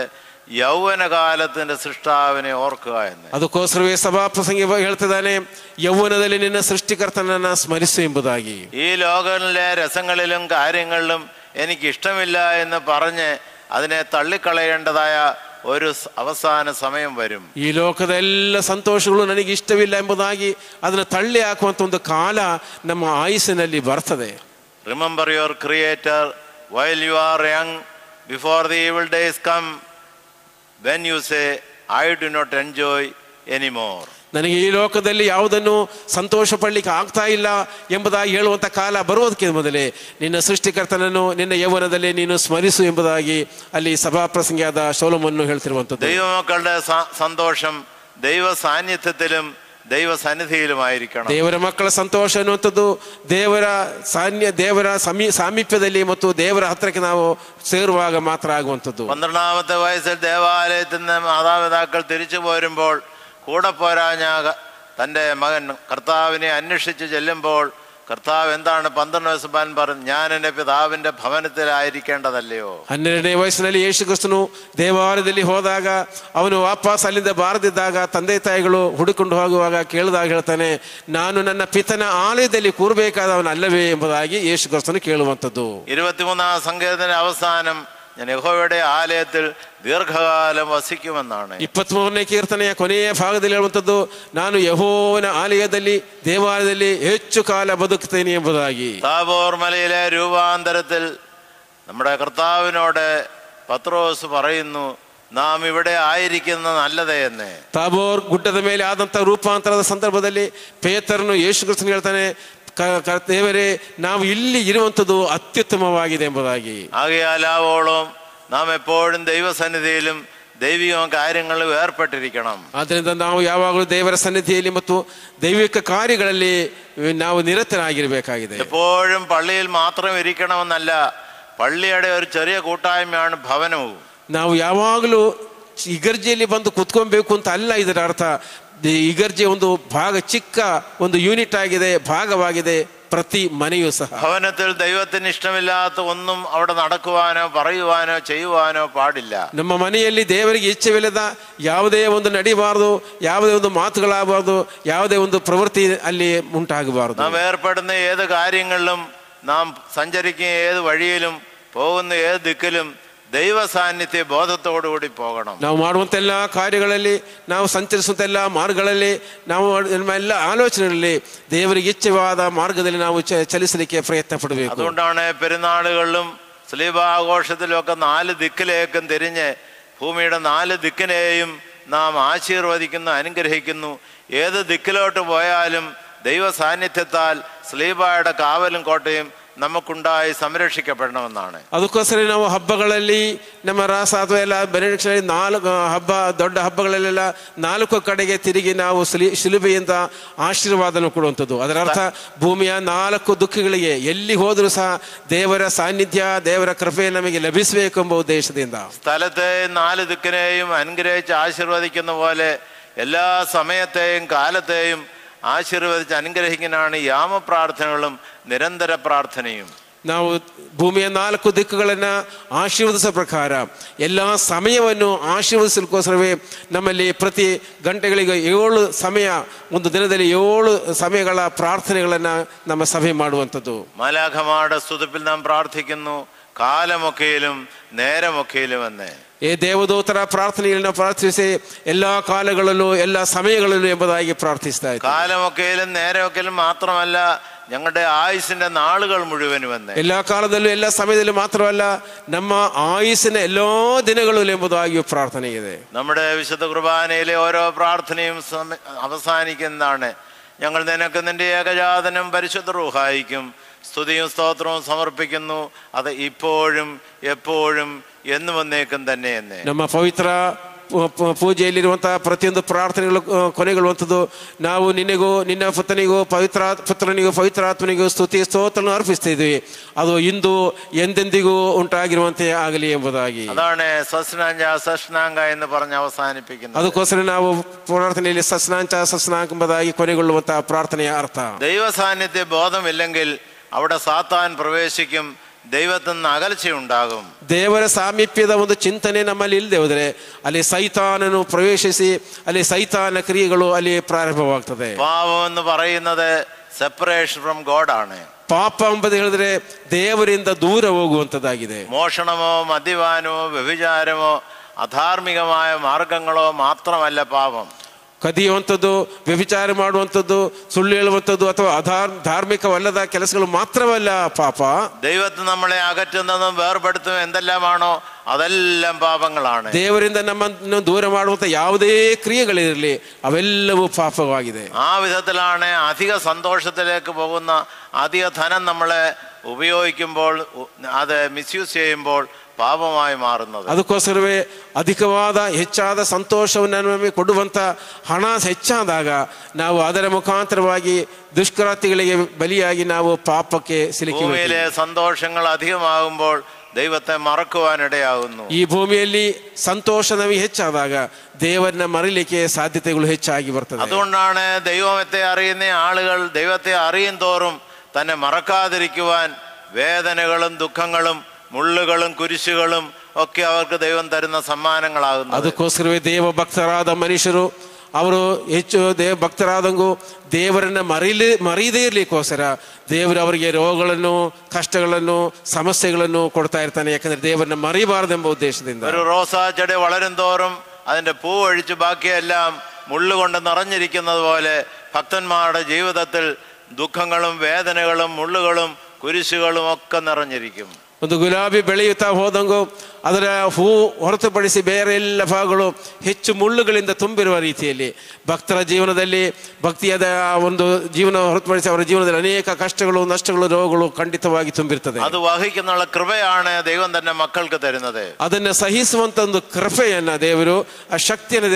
ಯೌವನಕಾಲത്തിന്റെ ಸೃಷ್ಟಾವಿനെ ಓರ್ക്കുക എന്ന്. ಅದಕ್ಕೋಸ್ಕರವೇ ಸಭಾಪ್ರಸಂಗಿ ಹೇಳ್ತಿದ್ದಾನೆ, ಯೌವನದಲ್ಲಿ ನಿನ್ನ ಸೃಷ್ಟಿಕರ್ತನನ್ನ ಸ್ಮರಿಸು ಎಂಬುದಾಗಿ. ഈ ലോകത്തിലെ രസങ്ങളിലും കാര്യങ്ങളിലും എനിക്ക് ഇഷ്ടമില്ല എന്ന് പറഞ്ഞ് അതിനെ തള്ളിക്കളയേണ്ടതായ ഒരു അവസാന സമയം വരും. ಈ ಲೋಕದ ಎಲ್ಲ ಸಂತೋಷಗಳು ನನಗೆ ಇಷ್ಟವಿಲ್ಲ ಎಂಬುದಾಗಿ ಅದನ್ನು ತಳ್ಳಿ ಹಾಕುವಂತ ಒಂದು ಕಾಲ ನಮ್ಮ ಆಯುಸ್ಸಿನಲ್ಲಿ ಬರ್ತದೆ. Remember your Creator while you are young, before the evil days come, when you say, I do not enjoy anymore. ನನಗೆ ಈ ಲೋಕದಲ್ಲಿ ಯಾವುದನ್ನು ಸಂತೋಷ ಪಡಲಿಕ್ಕೆ ಆಗ್ತಾ ಇಲ್ಲ ಎಂಬುದಾಗಿ ಹೇಳುವಂಥ ಕಾಲ ಬರುವುದಕ್ಕೆ ಮೊದಲೇ ನಿನ್ನ ಸೃಷ್ಟಿಕರ್ತನನ್ನು ನಿನ್ನ ಯೌವನದಲ್ಲಿ ನೀನು ಸ್ಮರಿಸು ಎಂಬುದಾಗಿ ಅಲ್ಲಿ ಸಭಾಪ್ರಸಂಗಿಯಾದ ಶೌಲಮನ್ನು ಹೇಳ್ತಿರುವಂಥದ್ದು. ദൈവ മക്കളുടെ സന്തോഷം ദൈവ സാന്നിധ്യത്തിലും ദൈവ സന്നിധിയിലുമായിരിക്കണം. ದೇವರ ಮಕ್ಕಳ ಸಂತೋಷ ಅನ್ನುವಂಥದ್ದು ದೇವರ ಸಾಮೀಪ್ಯದಲ್ಲಿ ಮತ್ತು ದೇವರ ಹತ್ತಿರಕ್ಕೆ ನಾವು ಸೇರುವಾಗ ಮಾತ್ರ ಆಗುವಂಥದ್ದು. 12ാമത്തെ വയസ്സിൽ ദേവാലയത്തിൽ നിന്ന് മാതാപിതാക്കൾ തിരിച്ചു പോരുമ്പോൾ കൂടെ പോരാഞ്ഞ തൻ്റെ മകൻ കർത്താവിനെ അന്വേഷിച്ച് ചെല്ലുമ്പോൾ കർത്താവ് എന്താണ് 12 വയസ്സുകാരൻ പറഞ്ഞു, ഞാൻ എൻ്റെ പിതാവിൻ്റെ ഭവനത്തിലായിരിക്കേണ്ടതല്ലയോ. 12ನೇ ವಯಸ್ಸಿನಲ್ಲಿ ಯೇಸು ಕ್ರಿಸ್ತನು ದೇವಾಲಯದಲ್ಲಿ ಹೋದಾಗ ಅವನು ವಾಪಸ್ ಅಲ್ಲಿಂದ ಬಾರದಿದ್ದಾಗ ತಂದೆ ತಾಯಿಗಳು ಹುಡುಕೊಂಡು ಹೋಗುವಾಗ ಕೇಳಿದಾಗ ಹೇಳ್ತಾನೆ, ನಾನು ನನ್ನ ಪಿತನ ಆಲಯದಲ್ಲಿ ಕೂರಬೇಕಾದವನು ಅಲ್ಲವೇ ಎಂಬುದಾಗಿ ಯೇಸು ಕ್ರಿಸ್ತನು ಕೇಳುವಂಥದ್ದು. 23ാം സങ്കീർത്തനത്തിന്റെ അവസാനം ഞാൻ യഹോവയുടെ ആലയത്തിൽ ദീർഘകാലം വസിക്കുമെന്നാണ്. 23ನೇ ಕೀರ್ತನೆಯ ಕೊನೆಯ ಭಾಗದಲ್ಲಿ ಹೇಳುವಂಥದ್ದು, ನಾನು ಯೆಹೋವನ ಆಲಯದಲ್ಲಿ ದೇವಾಲಯದಲ್ಲಿ ಹೆಚ್ಚು ಕಾಲ ಬದುಕ್ತೇನೆ ಎಂಬುದಾಗಿ. താബോർ മലയിലെ രൂപാന്തരത്തിൽ നമ്മുടെ കർത്താവിനോട് പത്രോസ് പറയുന്നു, നാം ഇവിടെ ആയിരിക്കുന്ന നല്ലതേ എന്ന്. ತಾಬೋರ್ ಗುಡ್ಡದ ಮೇಲೆ ಆದಂಥ ರೂಪಾಂತರದ ಸಂದರ್ಭದಲ್ಲಿ ಪೇತ್ರನು ಯೇಸು ಕ್ರಿಸ್ತನು ಹೇಳ್ತಾನೆ, ದೇವರೇ ನಾವು ಇಲ್ಲಿ ಇರುವಂಥದ್ದು ಅತ್ಯುತ್ತಮವಾಗಿದೆ ಎಂಬುದಾಗಿ. ആകയാലാവോളം നാം എപ്പോഴും ദൈവസന്നിധിയിലും ദൈവിക കാര്യങ്ങളിൽ ഏർപ്പെട്ടിരിക്കണം. ಆದ್ದರಿಂದ ನಾವು ಯಾವಾಗಲೂ ದೇವರ ಸನ್ನಿಧಿಯಲ್ಲಿ ಮತ್ತು ದೈವಿಕ ಕಾರ್ಯಗಳಲ್ಲಿ ನಾವು ನಿರತರಾಗಿರಬೇಕಾಗಿದೆ. എപ്പോഴും പള്ളിയിൽ മാത്രം ഇരിക്കണമെന്നല്ല, പള്ളിയുടെ ഒരു ചെറിയ കൂട്ടായ്മയാണ് ഭവനവും. ನಾವು ಯಾವಾಗಲೂ ಇಗರ್ಜಿಯಲ್ಲಿ ಬಂದು ಕುತ್ಕೊಬೇಕು ಅಂತ ಅಲ್ಲ ಇದರ ಅರ್ಥ. ಇಗರ್ಜಿ ಒಂದು ಭಾಗ, ಚಿಕ್ಕ ಒಂದು ಯೂನಿಟ್ ಆಗಿದೆ, ಭಾಗವಾಗಿದೆ ಪ್ರತಿ ಮನೆಯೂ ಸಹ. ഭവനത്തിൽ ദൈവത്തിന് ഇഷ്ടമില്ലാത്ത ഒന്നും അവിടെ നടക്കുവാനോ പറയുവാനോ ചെയ്യുവാനോ പാടില്ല. ನಮ್ಮ ಮನೆಯಲ್ಲಿ ದೇವರಿಗೆ ಇಚ್ಛೆವಿಲ್ಲದ ಯಾವುದೇ ಒಂದು ನಡಿಬಾರದು, ಯಾವುದೇ ಒಂದು ಮಾತುಗಳಾಗಬಾರ್ದು, ಯಾವುದೇ ಒಂದು ಪ್ರವೃತ್ತಿ ಅಲ್ಲಿ ಉಂಟಾಗಬಾರದು. നാം ഏർപ്പെടുന്ന ഏത് കാര്യങ്ങളിലും, നാം സഞ്ചരിക്കുന്ന ഏത് വഴിയിലും, പോകുന്ന ഏത് ദിക്കിലും ದೈವ ಸಾನ್ನಿಧ್ಯ ಬೋಧത്തോടുകൂടി പോകണം. ನಾವು ಮಾಡುವಂತೆಲ್ಲ ಕಾರ್ಯಗಳಲ್ಲಿ, ನಾವು ಸಂಚರಿಸುವಂತೆಲ್ಲ ಮಾರ್ಗಗಳಲ್ಲಿ, ನಾವು ನಮ್ಮ ಎಲ್ಲ ಆಲೋಚನೆಗಳಲ್ಲಿ ದೇವರಿಗೆ ಇಚ್ಛೆವಾದ ಮಾರ್ಗದಲ್ಲಿ ನಾವು ಚಲಿಸಲಿಕ್ಕೆ ಪ್ರಯತ್ನ ಪಡಬೇಕು. അതുകൊണ്ടാണ് പെരുന്നാളുകളിലും സ്ലീബാഘോഷത്തിലും ഒക്കെ 4 ദിക്കിലേക്കും തിരിഞ്ഞ് ഭൂമിയുടെ 4 ദിക്കിനെയും നാം ആശീർവദിക്കുന്നു, അനുഗ്രഹിക്കുന്നു. ഏത് ദിക്കിലോട്ട് പോയാലും ദൈവ സാന്നിധ്യത്താൽ സ്ലീബായുടെ കാവലും കോട്ടയും നമുക്കുണ്ടായി സംരക്ഷിക്കപ്പെടണമെന്നാണ്. ಅದಕ್ಕೋಸ್ಕರ ನಾವು ಹಬ್ಬಗಳಲ್ಲಿ, ನಮ್ಮ ರಾಸ ಅಥವಾ ಎಲ್ಲ ಬೆನೆಡಿಕ್ಷನ್ 4 ಹಬ್ಬ, ದೊಡ್ಡ ಹಬ್ಬಗಳಲ್ಲೆಲ್ಲ 4 ಕಡೆಗೆ ತಿರುಗಿ ನಾವು ಶಿಲುಬೆಯಿಂದ ಆಶೀರ್ವಾದನ ಕೊಡುವಂಥದ್ದು. ಅದರ ಅರ್ಥ ಭೂಮಿಯ 4 ದಿಕ್ಕುಗಳಿಗೆ ಎಲ್ಲಿ ಹೋದರೂ ಸಹ ದೇವರ ಸಾನ್ನಿಧ್ಯ, ದೇವರ ಕೃಪೆ ನಮಗೆ ಲಭಿಸಬೇಕೆಂಬ ಉದ್ದೇಶದಿಂದ സ്ഥലത്തെ 4 ദിക്കിനെയും അനുഗ്രഹിച്ച് ആശീർവദിക്കുന്ന പോലെ എല്ലാ സമയത്തെയും കാലത്തെയും ആശീർവദിച്ച് അനുഗ്രഹിക്കാനാണ് യാമപ്രാർത്ഥനകളും നിരന്തര പ്രാർത്ഥനയും. ನಾವು ಭೂಮಿಯ 4 ದಿಕ್ಕುಗಳನ್ನು ಆಶೀರ್ವದಿಸೋ ಪ್ರಕಾರ ಎಲ್ಲ ಸಮಯವನ್ನು ಆಶೀರ್ವದಿಸಲಿಕ್ಕೋಸ್ಕರವೇ ನಮ್ಮಲ್ಲಿ ಪ್ರತಿ ಗಂಟೆಗಳಿಗೆ 7 ಸಮಯ, ಒಂದು ದಿನದಲ್ಲಿ 7 ಸಮಯಗಳ ಪ್ರಾರ್ಥನೆಗಳನ್ನು ನಮ್ಮ ಸಭೆ ಮಾಡುವಂಥದ್ದು. മാലാഖമാരുടെ സ്തുതിപ്പിൽ നാം പ്രാർത്ഥിക്കുന്നു, കാലമൊക്കെയിലും നേരമൊക്കെയിലും എന്ന്. ಈ ದೇವದೂತರ ಪ್ರಾರ್ಥನೆಗಳನ್ನ ಪ್ರಾರ್ಥಿಸಿ ಎಲ್ಲ ಕಾಲಗಳಲ್ಲೂ ಎಲ್ಲ ಸಮಯಗಳಲ್ಲೂ ಎಂಬುದಾಗಿ ಪ್ರಾರ್ಥಿಸ್ತಾ ಇದ್ದಾರೆ. കാലമൊക്കെയിലും നേരമൊക്കെയിലും മാത്രമല്ല, ഞങ്ങളുടെ ആയുസിന്റെ നാളുകൾ മുഴുവനും എന്ന്. എല്ലാ കാಲದಲ್ಲೂ ಎಲ್ಲ ಸಮಯದಲ್ಲೂ ಮಾತ್ರವಲ್ಲ, ನಮ್ಮ ಆಯುಸ್ಸಿನ ಎಲ್ಲೋ ದಿನಗಳಲ್ಲೂ ಎಂಬುದಾಗಿ ಪ್ರಾರ್ಥನೆ ಇದೆ. നമ്മുടെ വിശുദ്ധ കുർബാനയിലെ ഓരോ പ്രാർത്ഥനയും അവസാനിക്കുന്നതാണ്, ഞങ്ങൾ നിനക്ക് നിന്റെ ഏകജാതനും പരിശുദ്ധ റൂഹായിക്കും സ്തുതിയും സ്തോത്രവും സമർപ്പിക്കുന്നു, അത് ഇപ്പോഴും എപ്പോഴും എന്നും എന്നേക്കും തന്നെ എന്ന്. ನಮ್ಮ ಪವಿತ್ರ ಪೂಜೆಯಲ್ಲಿರುವಂತಹ ಪ್ರತಿಯೊಂದು ಪ್ರಾರ್ಥನೆಗಳು ಕೊನೆಗೊಳ್ಳುವಂಥದ್ದು, ನಾವು ನಿನಗೂ ನಿನ್ನ ಪುತ್ರನಿಗೂ ಪವಿತ್ರಾತ್ಮನಿಗೂ ಸ್ತುತಿ ಸ್ತೋತ್ರವನ್ನು ಅರ್ಪಿಸ್ತಿದ್ವಿ, ಅದು ಇಂದು ಎಂದೆಂದಿಗೂ ಉಂಟಾಗಿರುವಂತೆ ಆಗಲಿ ಎಂಬುದಾಗಿ. അതാണ് സസ്നാങ്ക എന്ന് പറഞ്ഞ് അവസാനിപ്പിക്കുന്നത്. ಅದಕ್ಕೋಸ್ಕರ ನಾವು ಪ್ರಾರ್ಥನೆಯಲ್ಲಿ ಸಸ್ನಾಂಚ ಎಂಬುದಾಗಿ ಕೊನೆಗೊಳ್ಳುವಂತಹ ಪ್ರಾರ್ಥನೆಯ ಅರ್ಥ. ദൈവ സാന്നിധ്യ ബോധമില്ലെങ്കിൽ അവിടെ സാത്താൻ പ്രവേശിക്കും, ദൈവത്തിൽ നിന്ന് അകൽച്ചയുണ്ടാകും. ದೇವರ ಸಾಮೀಪ್ಯದ ಒಂದು ಚಿಂತನೆ ನಮ್ಮಲ್ಲಿ ಇಲ್ಲದೆ ಹೋದರೆ ಅಲ್ಲಿ ಸೈತಾನನು ಪ್ರವೇಶಿಸಿ ಅಲ್ಲಿ ಸೈತಾನ ಕ್ರಿಯೆಗಳು ಅಲ್ಲಿ ಪ್ರಾರಂಭವಾಗ್ತದೆ. പാപം എന്ന് പറയുന്നത് സെപ്പറേഷൻ ഫ്രം ഗോഡ് ആണ്. ಪಾಪ ಎಂಬುದು ಹೇಳಿದ್ರೆ ದೇವರಿಂದ ದೂರ ಹೋಗುವಂಥದ್ದಾಗಿದೆ. മോഷണമോ മദ്യപാനമോ വ്യഭിചാരമോ അധാർമികമായ മാർഗങ്ങളോ മാത്രമല്ല പാപം. ಕದಿಯುವಂಥದ್ದು, ವ್ಯಭಿಚಾರ ಮಾಡುವಂಥದ್ದು, ಸುಳ್ಳು ಹೇಳುವಂಥದ್ದು ಅಥವಾ ಧಾರ್ಮಿಕವಲ್ಲದ ಕೆಲಸಗಳು ಮಾತ್ರವಲ್ಲ ಪಾಪ. ദൈവത്തിൽ നമ്മളെ അകറ്റുന്നതും വേർപെടുത്തും എന്തെല്ലാമാണോ അതെല്ലാം പാപങ്ങളാണ്. ದೇವರಿಂದ ನಮ್ಮನ್ನು ದೂರ ಮಾಡುವಂಥ ಯಾವುದೇ ಕ್ರಿಯೆಗಳಿರಲಿ ಅವೆಲ್ಲವೂ ಪಾಪವಾಗಿದೆ. ആ വിധത്തിലാണ് അധിക സന്തോഷത്തിലേക്ക് പോകുന്ന അധിക ധനം നമ്മളെ ഉപയോഗിക്കുമ്പോൾ അത് മിസ്യൂസ് ചെയ്യുമ്പോൾ ಪಾಪವಾಗಿ ಮಾರುತ್ತದೆ. ಅದಕ್ಕೋಸ್ಕರವೇ ಅಧಿಕವಾದ ಹೆಚ್ಚಾದ ಸಂತೋಷವನ್ನು ನಮಗೆ ಕೊಡುವಂಥ ಹಣ ಹೆಚ್ಚಾದಾಗ ನಾವು ಅದರ ಮುಖಾಂತರವಾಗಿ ದುಷ್ಕೃತ್ಯಗಳಿಗೆ ಬಲಿಯಾಗಿ ನಾವು ಪಾಪಕ್ಕೆ ಸಿಲುಕಿ ಭೂಮಿയിലെ സന്തോഷങ്ങൾ അധികമാകുമ്പോൾ ദൈവത്തെ മറക്കുവാനിടയാകുന്നു. ಈ ಭೂಮಿಯಲ್ಲಿ ಸಂತೋಷ ನಮಗೆ ಹೆಚ್ಚಾದಾಗ ದೇವರನ್ನ ಮರೆಯಲಿಕ್ಕೆ ಸಾಧ್ಯತೆಗಳು ಹೆಚ್ಚಾಗಿ ಬರ್ತದೆ. അതുകൊണ്ടാണ് ദൈവത്തെ അറിയുന്ന ആളുകൾ ദൈവത്തെ അറിയും തോറും തന്നെ മറക്കാതിരിക്കുവാൻ വേദനകളും ദുഃഖങ്ങളും മുള്ളുകളും കുരിശുകളും ഒക്കെ അവർക്ക് ദൈവം തരുന്ന സമ്മാനങ്ങളാകുന്നു. ಅದಕ್ಕೋಸ್ಕರವೇ ದೇವ ಭಕ್ತರಾದ ಮನುಷ್ಯರು ಅವರು ಹೆಚ್ಚು ದೇವ ಭಕ್ತರಾದಂಗೂ ದೇವರನ್ನ ಮರೀದೇ ಇರ್ಲಿಕ್ಕೋಸ್ಕರ ದೇವರು ಅವರಿಗೆ ರೋಗಗಳನ್ನು, ಕಷ್ಟಗಳನ್ನು, സമസ്യಗಳನ್ನು ಕೊಡ್ತಾ ಇರ್ತಾನೆ. ಯಾಕಂದ್ರೆ ದೇವರನ್ನ ಮರಿಬಾರದೆಂಬ ಉದ್ದೇಶದಿಂದ. ഒരു റോസാ ചെടി വളരും തോറും അതിന്റെ പൂ ഒഴിച്ച് ബാക്കിയെല്ലാം മുള്ളുകൊണ്ട് നിറഞ്ഞിരിക്കുന്നത് പോലെ ഭക്തന്മാരുടെ ജീവിതത്തിൽ ദുഃഖങ്ങളും വേദനകളും മുള്ളുകളും കുരിശുകളും ഒക്കെ നിറഞ്ഞിരിക്കും. ಒಂದು ಗುಲಾಬಿ ಬೆಳೆಯುತ್ತಾ ಹೋದಂಗೂ ಅದರ ಹೂ ಹೊರತುಪಡಿಸಿ ಬೇರೆ ಎಲ್ಲ ಭಾಗಗಳು ಹೆಚ್ಚು ಮುಳ್ಳುಗಳಿಂದ ತುಂಬಿರುವ ರೀತಿಯಲ್ಲಿ ಭಕ್ತರ ಜೀವನದಲ್ಲಿ ಭಕ್ತಿಯಾದ ಒಂದು ಜೀವನ ಹೊರತುಪಡಿಸಿ ಅವರ ಜೀವನದಲ್ಲಿ ಅನೇಕ ಕಷ್ಟಗಳು, ನಷ್ಟಗಳು, ರೋಗಗಳು ಖಂಡಿತವಾಗಿ ತುಂಬಿರ್ತದೆ. ಅದು ವಹಿക്കുന്ന ಕೃಪೆയാണ് ദൈവം തന്നെ മക്കൾക്ക് തരുന്നത്. ಅದನ್ನು ಸಹಿಸುವಂತ ಒಂದು ಕೃಪೆಯನ್ನ ದೇವರು, ಆ ಶಕ್ತಿಯನ್ನು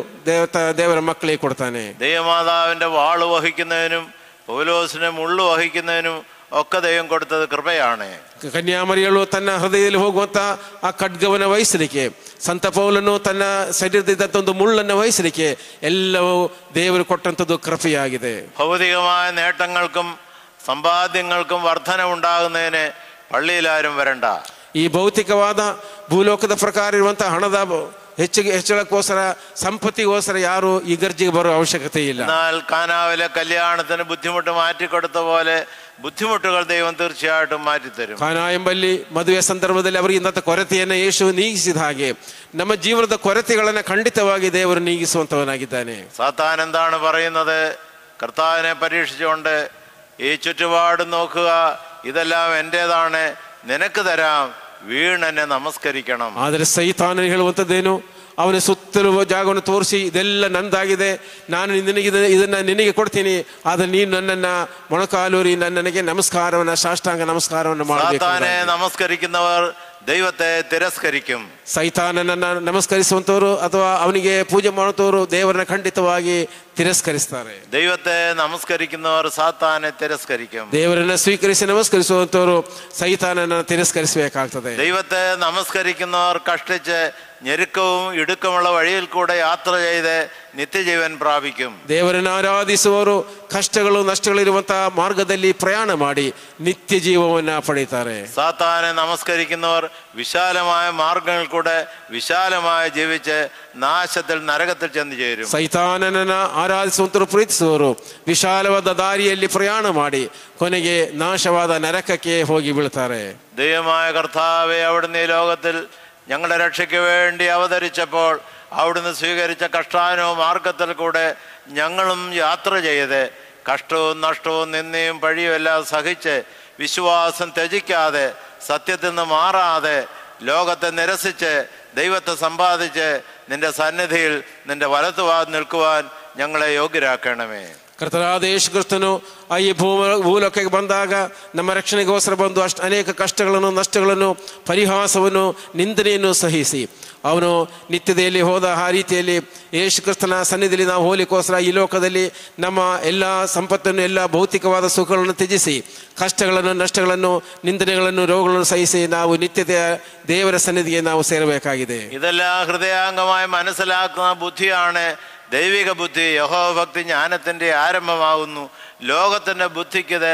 ದೇವರ ಮಕ್ಕಳಿಗೆ ಕೊಡ್ತಾನೆ. ദൈവമാതാവിന്റെ വാള് വഹിക്കുന്നതിനും പൗലോസിനെ മുള്ളു വഹിക്കുന്നതിനും ഒക്കെ ദൈവം കൊടുത്തത് ಕೃಪೆയാണ്. ಕನ್ಯಾಮರಿಯಳು ತನ್ನ ಹೃದಯದಲ್ಲಿ ಹೋಗುವಂತ ಆ ಖಡ್ಗವನ್ನು ವಹಿಸಲಿಕ್ಕೆ, ಸಂತ ಪೌಲನು ತನ್ನ ಶರೀರದಿದ್ದಂಥ ಒಂದು ಮುಳ್ಳನ್ನು ವಹಿಸಲಿಕ್ಕೆ ಎಲ್ಲವೂ ದೇವರು ಕೊಟ್ಟಂಥದ್ದು ಕೃಪೆಯಾಗಿದೆ. ഭൗതികമായ നേട്ടങ്ങൾക്കും സമ്പാദ്യങ്ങൾക്കും വർധന ഉണ്ടാകുന്നതിന് പള്ളിയിലാരും വരണ്ട. ಈ ಭೌತಿಕವಾದ ಭೂಲೋಕದ ಪ್ರಕಾರ ಇರುವಂಥ ಹಣದ ಹೆಚ್ಚಳಕ್ಕೋಸ್ಕರ, ಸಂಪತ್ತಿಗೋಸ್ಕರ ಯಾರು ಈ ಗರ್ಜಿಗೆ ಬರೋ ಅವಶ್ಯಕತೆ ಇಲ್ಲ. എന്നാൽ കാനാവിലെ കല്യാണത്തിന് ബുദ്ധിമുട്ട് മാറ്റിക്കൊടുത്ത പോലെ ബുദ്ധിമുട്ടുകൾ ദൈവം തീർച്ചയായിട്ടും മാറ്റിത്തരും. ಕಾನಾ ಎಂಬಲ್ಲಿ ಮದುವೆ ಸಂದರ್ಭದಲ್ಲಿ ಅವರಿಗೆ ಇಂಥ ಕೊರತೆಯನ್ನು ಯೇಸು ನೀಗಿಸಿದ ಹಾಗೆ ನಮ್ಮ ಜೀವನದ ಕೊರತೆಗಳನ್ನು ಖಂಡಿತವಾಗಿ ದೇವರು ನೀಗಿಸುವಂತವನಾಗಿದ್ದಾನೆ. സാത്താൻ എന്താണ് പറയുന്നത്? കർത്താവിനെ പരീക്ഷിച്ചുകൊണ്ട് ഈ ചുറ്റുപാട് നോക്കുക, ഇതെല്ലാം എൻ്റേതാണ്, നിനക്ക് തരാം, വീണെന്നെ ನಮಸ್ಕರಿക്കണം. ಆದರೆ ಸೈತಾನ ಹೇಳುವಂಥದ್ದೇನು? ಅವನ ಸುತ್ತಲೂ ಜಾಗವನ್ನು ತೋರಿಸಿ ಇದೆಲ್ಲ ನಂದಾಗಿದೆ, ನಾನು ಇದನ್ನ ನಿನಗೆ ಕೊಡ್ತೀನಿ, ಆದರೆ ನೀನು ನನ್ನನ್ನ ಮೊಣಕಾಲೂರಿ ನನಗೆ ನಮಸ್ಕಾರವನ್ನ, ಸಾಷ್ಟಾಂಗ ನಮಸ್ಕಾರವನ್ನು ಮಾಡಬೇಕು. ನಮಸ್ಕರಿക്കുന്നവർ ദൈവത്തെ തിരസ്കരിക്കും. ಸೈತಾನನನ್ನ ನಮಸ್ಕರಿಸುವಂತವರು ಅಥವಾ ಅವನಿಗೆ ಪೂಜೆ ಮಾಡುವಂತವರು ದೇವರನ್ನ ಖಂಡಿತವಾಗಿ ತಿರಸ್ಕರಿಸ್ತಾರೆ. ദൈവത്തെ നമസ്കരിക്കുന്നവർ സാത്താനെ തിരസ്കരിക്കും. ದೇವರನ್ನ ಸ್ವೀಕರಿಸಿ ನಮಸ್ಕರಿಸುವಂತವರು ಸೈತಾನನ ತಿರಸ್ಕರಿಸಬೇಕಾಗ್ತದೆ. ദൈവത്തെ നമസ്കരിക്കുന്നവർ കഷ്ടിച്ച് ഞെരുക്കവും ഇടുക്കമുള്ള വഴിയിൽ കൂടെ യാത്ര ചെയ്ത് ನಿತ್ಯಜೀವನ ಪ್ರಾಪಿക്കും. ದೇವರನ್ನು ಆರಾಧಿಸುವವರು ಕಷ್ಟಗಳು, ನಷ್ಟಗಳಿರುವಂತಹ ಮಾರ್ಗದಲ್ಲಿ ಪ್ರಯಾಣ ಮಾಡಿ ನಿತ್ಯ ಜೀವವನ್ನ ಪಡೆಯುತ್ತಾರೆ. സാത്താനെ നമസ്കരിക്കുന്നവർ വിശാലമായ മാർഗങ്ങളിൽ കൂടെ വിശാലമായി ജീവിച്ച് നാശത്തിൽ, നരകത്തിൽ ചെന്ന് ചേരും. ಸೈತಾನನನ್ನ ಆರಾಧಿಸುವಂತರು, ಪ್ರೀತಿಸುವವರು ವಿಶಾಲವಾದ ದಾರಿಯಲ್ಲಿ ಪ್ರಯಾಣ ಮಾಡಿ ಕೊನೆಗೆ ನಾಶವಾದ ನರಕಕ್ಕೆ ಹೋಗಿ ಬೀಳ್ತಾರೆ. ദൈവമായ കർത്താവേ, അവിടുന്ന് ഈ ലോകത്തിൽ ഞങ്ങളുടെ രക്ഷയ്ക്ക് വേണ്ടി അവതരിച്ചപ്പോൾ അവിടുന്ന് സ്വീകരിച്ച കഷ്ടാനോ മാർഗത്തിൽ കൂടെ ഞങ്ങളും യാത്ര ചെയ്ത് കഷ്ടവും നഷ്ടവും നിന്ദയും പഴിയും എല്ലാം സഹിച്ച് വിശ്വാസം ത്യജിക്കാതെ, സത്യത്തിൽ നിന്ന് മാറാതെ, ലോകത്തെ നിരസിച്ച് ദൈവത്തെ സമ്പാദിച്ച് നിന്റെ സന്നിധിയിൽ നിന്റെ വലത്തുഭാഗത്ത് നിൽക്കുവാൻ ഞങ്ങളെ യോഗ്യരാക്കണമേ. ಕರ್ತನಾದ ಯೇಸು ಕ್ರಿಸ್ತನು ಈ ಭೂಲೋಕಕ್ಕೆ ಬಂದಾಗ ನಮ್ಮ ರಕ್ಷಣೆಗೋಸ್ಕರ ಬಂದು ಅನೇಕ ಕಷ್ಟಗಳನ್ನು, ನಷ್ಟಗಳನ್ನು, ಪರಿಹಾಸವನ್ನು, ನಿಂದನೆಯನ್ನು ಸಹಿಸಿ ಅವನು ನಿತ್ಯತೆಯಲ್ಲಿ ಹೋದ ಆ ರೀತಿಯಲ್ಲಿ ಯೇಸು ಕ್ರಿಸ್ತನ ಸನ್ನಿಧಿಯಲ್ಲಿ ನಾವು ಹೋಲಿಕೋಸ್ಕರ ಈ ಲೋಕದಲ್ಲಿ ನಮ್ಮ ಎಲ್ಲ ಸಂಪತ್ತನ್ನು, ಎಲ್ಲ ಭೌತಿಕವಾದ ಸುಖಗಳನ್ನು ತ್ಯಜಿಸಿ ಕಷ್ಟಗಳನ್ನು, ನಷ್ಟಗಳನ್ನು, ನಿಂದನೆಗಳನ್ನು, ರೋಗಗಳನ್ನು ಸಹಿಸಿ ನಾವು ನಿತ್ಯತೆಯ ದೇವರ ಸನ್ನಿಧಿಗೆ ನಾವು ಸೇರಬೇಕಾಗಿದೆ. ಇದೆಲ್ಲ ഹൃദയാംഗമായി മനസ്സിലാക്കുന്ന ബുദ്ധിയാണ് ദൈവിക ബുദ്ധി. യഹോവഭക്തി ജ്ഞാനത്തിൻ്റെ ആരംഭമാകുന്നു. ലോകത്തിൻ്റെ ബുദ്ധിക്ക്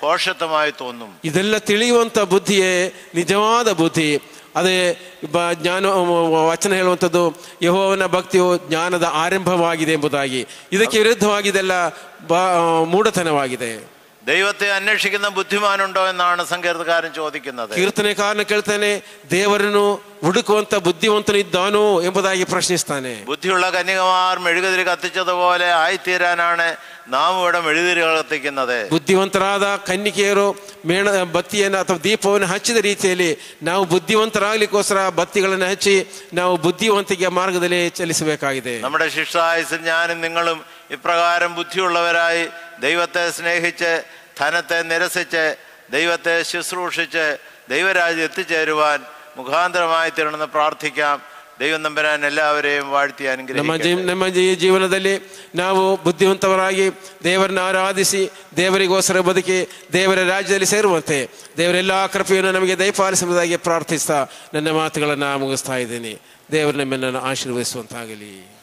ಭೋಷತ್ವമായി തോന്നും. ಇದೆಲ್ಲ ತಿಳಿಯುವಂಥ ಬುದ್ಧಿಯೇ ನಿಜವಾದ ಬುದ್ಧಿ. ಅದೇ ಜ್ಞಾನ ವಚನ ಹೇಳುವಂಥದ್ದು ಯೆಹೋವನ ಭಕ್ತಿಯು ಜ್ಞಾನದ ಆರಂಭವಾಗಿದೆ ಎಂಬುದಾಗಿ. ಇದಕ್ಕೆ ವಿರುದ್ಧವಾಗಿದೆಲ್ಲ ಮೂಢತನವಾಗಿದೆ. ദൈവത്തെ അന്വേഷിക്കുന്ന ബുദ്ധിമാനുണ്ടോ എന്നാണ് സങ്കീർത്തനക്കാരൻ ചോദിക്കുന്നത്. ಕೀರ್ತನೆಕಾರನ ಕೇಳ್ತಾನೆ, ದೇವರನ್ನು ಹುಡುಕುವಂತ ಬುದ್ಧಿವಂತನು ಇದ್ದಾನೋ ಎಂಬುದಾಗಿ ಪ್ರಶ್ನಿಸ್ತಾನೆ. ബുദ്ധിയുള്ള കന്യകമാർ മെഴുകുതിരി കത്തിച്ചതുപോലെ ആയിത്തീരാനാണ് നാം ഇവിടെ മെഴുകുതിരികൾ കത്തിക്കുന്നത്. ಬುದ್ಧಿವಂತರಾದ ಕನ್ನಿಕೆಯರು ಬತ್ತಿಯನ್ನು ಅಥವಾ ದೀಪವನ್ನು ಹಚ್ಚಿದ ರೀತಿಯಲ್ಲಿ ನಾವು ಬುದ್ಧಿವಂತರಾಗಲಿಕ್ಕೋಸ್ಕರ ಬತ್ತಿಗಳನ್ನು ಹಚ್ಚಿ ನಾವು ಬುದ್ಧಿವಂತಿಕೆಯ ಮಾರ್ಗದಲ್ಲಿ ಚಲಿಸಬೇಕಾಗಿದೆ. നമ്മുടെ ശിഷ്ടായുസ്സിൽ ഞാനും നിങ്ങളും ഇപ്രകാരം ബുദ്ധിയുള്ളവരായി ദൈവത്തെ സ്നേഹിച്ച് ധനത്തെ നിരസിച്ച് ദൈവത്തെ ശുശ്രൂഷിച്ച് ദൈവരാജ്യം എത്തിച്ചേരുവാൻ മുഖാന്തരമായി തീരണമെന്ന് പ്രാർത്ഥിക്കാം. ദൈവം തമ്പുരാൻ എല്ലാവരെയും വാഴ്ത്തി അനുഗ്രഹിക്കട്ടെ. ನಮ್ಮ ಜೀವನದಲ್ಲಿ ನಾವು ಬುದ್ಧಿವಂತರಾಗಿ ದೇವರನ್ನು ಆರಾಧಿಸಿ ದೇವರಿಗೋಸ್ಕರ ಬದುಕಿ ದೇವರ ರಾಜ್ಯದಲ್ಲಿ ಸೇರುವಂತೆ ದೇವರೆಲ್ಲ ಕೃಪೆಯನ್ನು ನಮಗೆ ದಯಪಾಲಿಸುವುದಾಗಿ ಪ್ರಾರ್ಥಿಸ್ತಾ ನನ್ನ ಮಾತುಗಳನ್ನು ಮುಗಿಸ್ತಾ ಇದ್ದೀನಿ. ದೇವರು ನಮ್ಮನ್ನು ಆಶೀರ್ವದಿಸುವಂತಾಗಲಿ.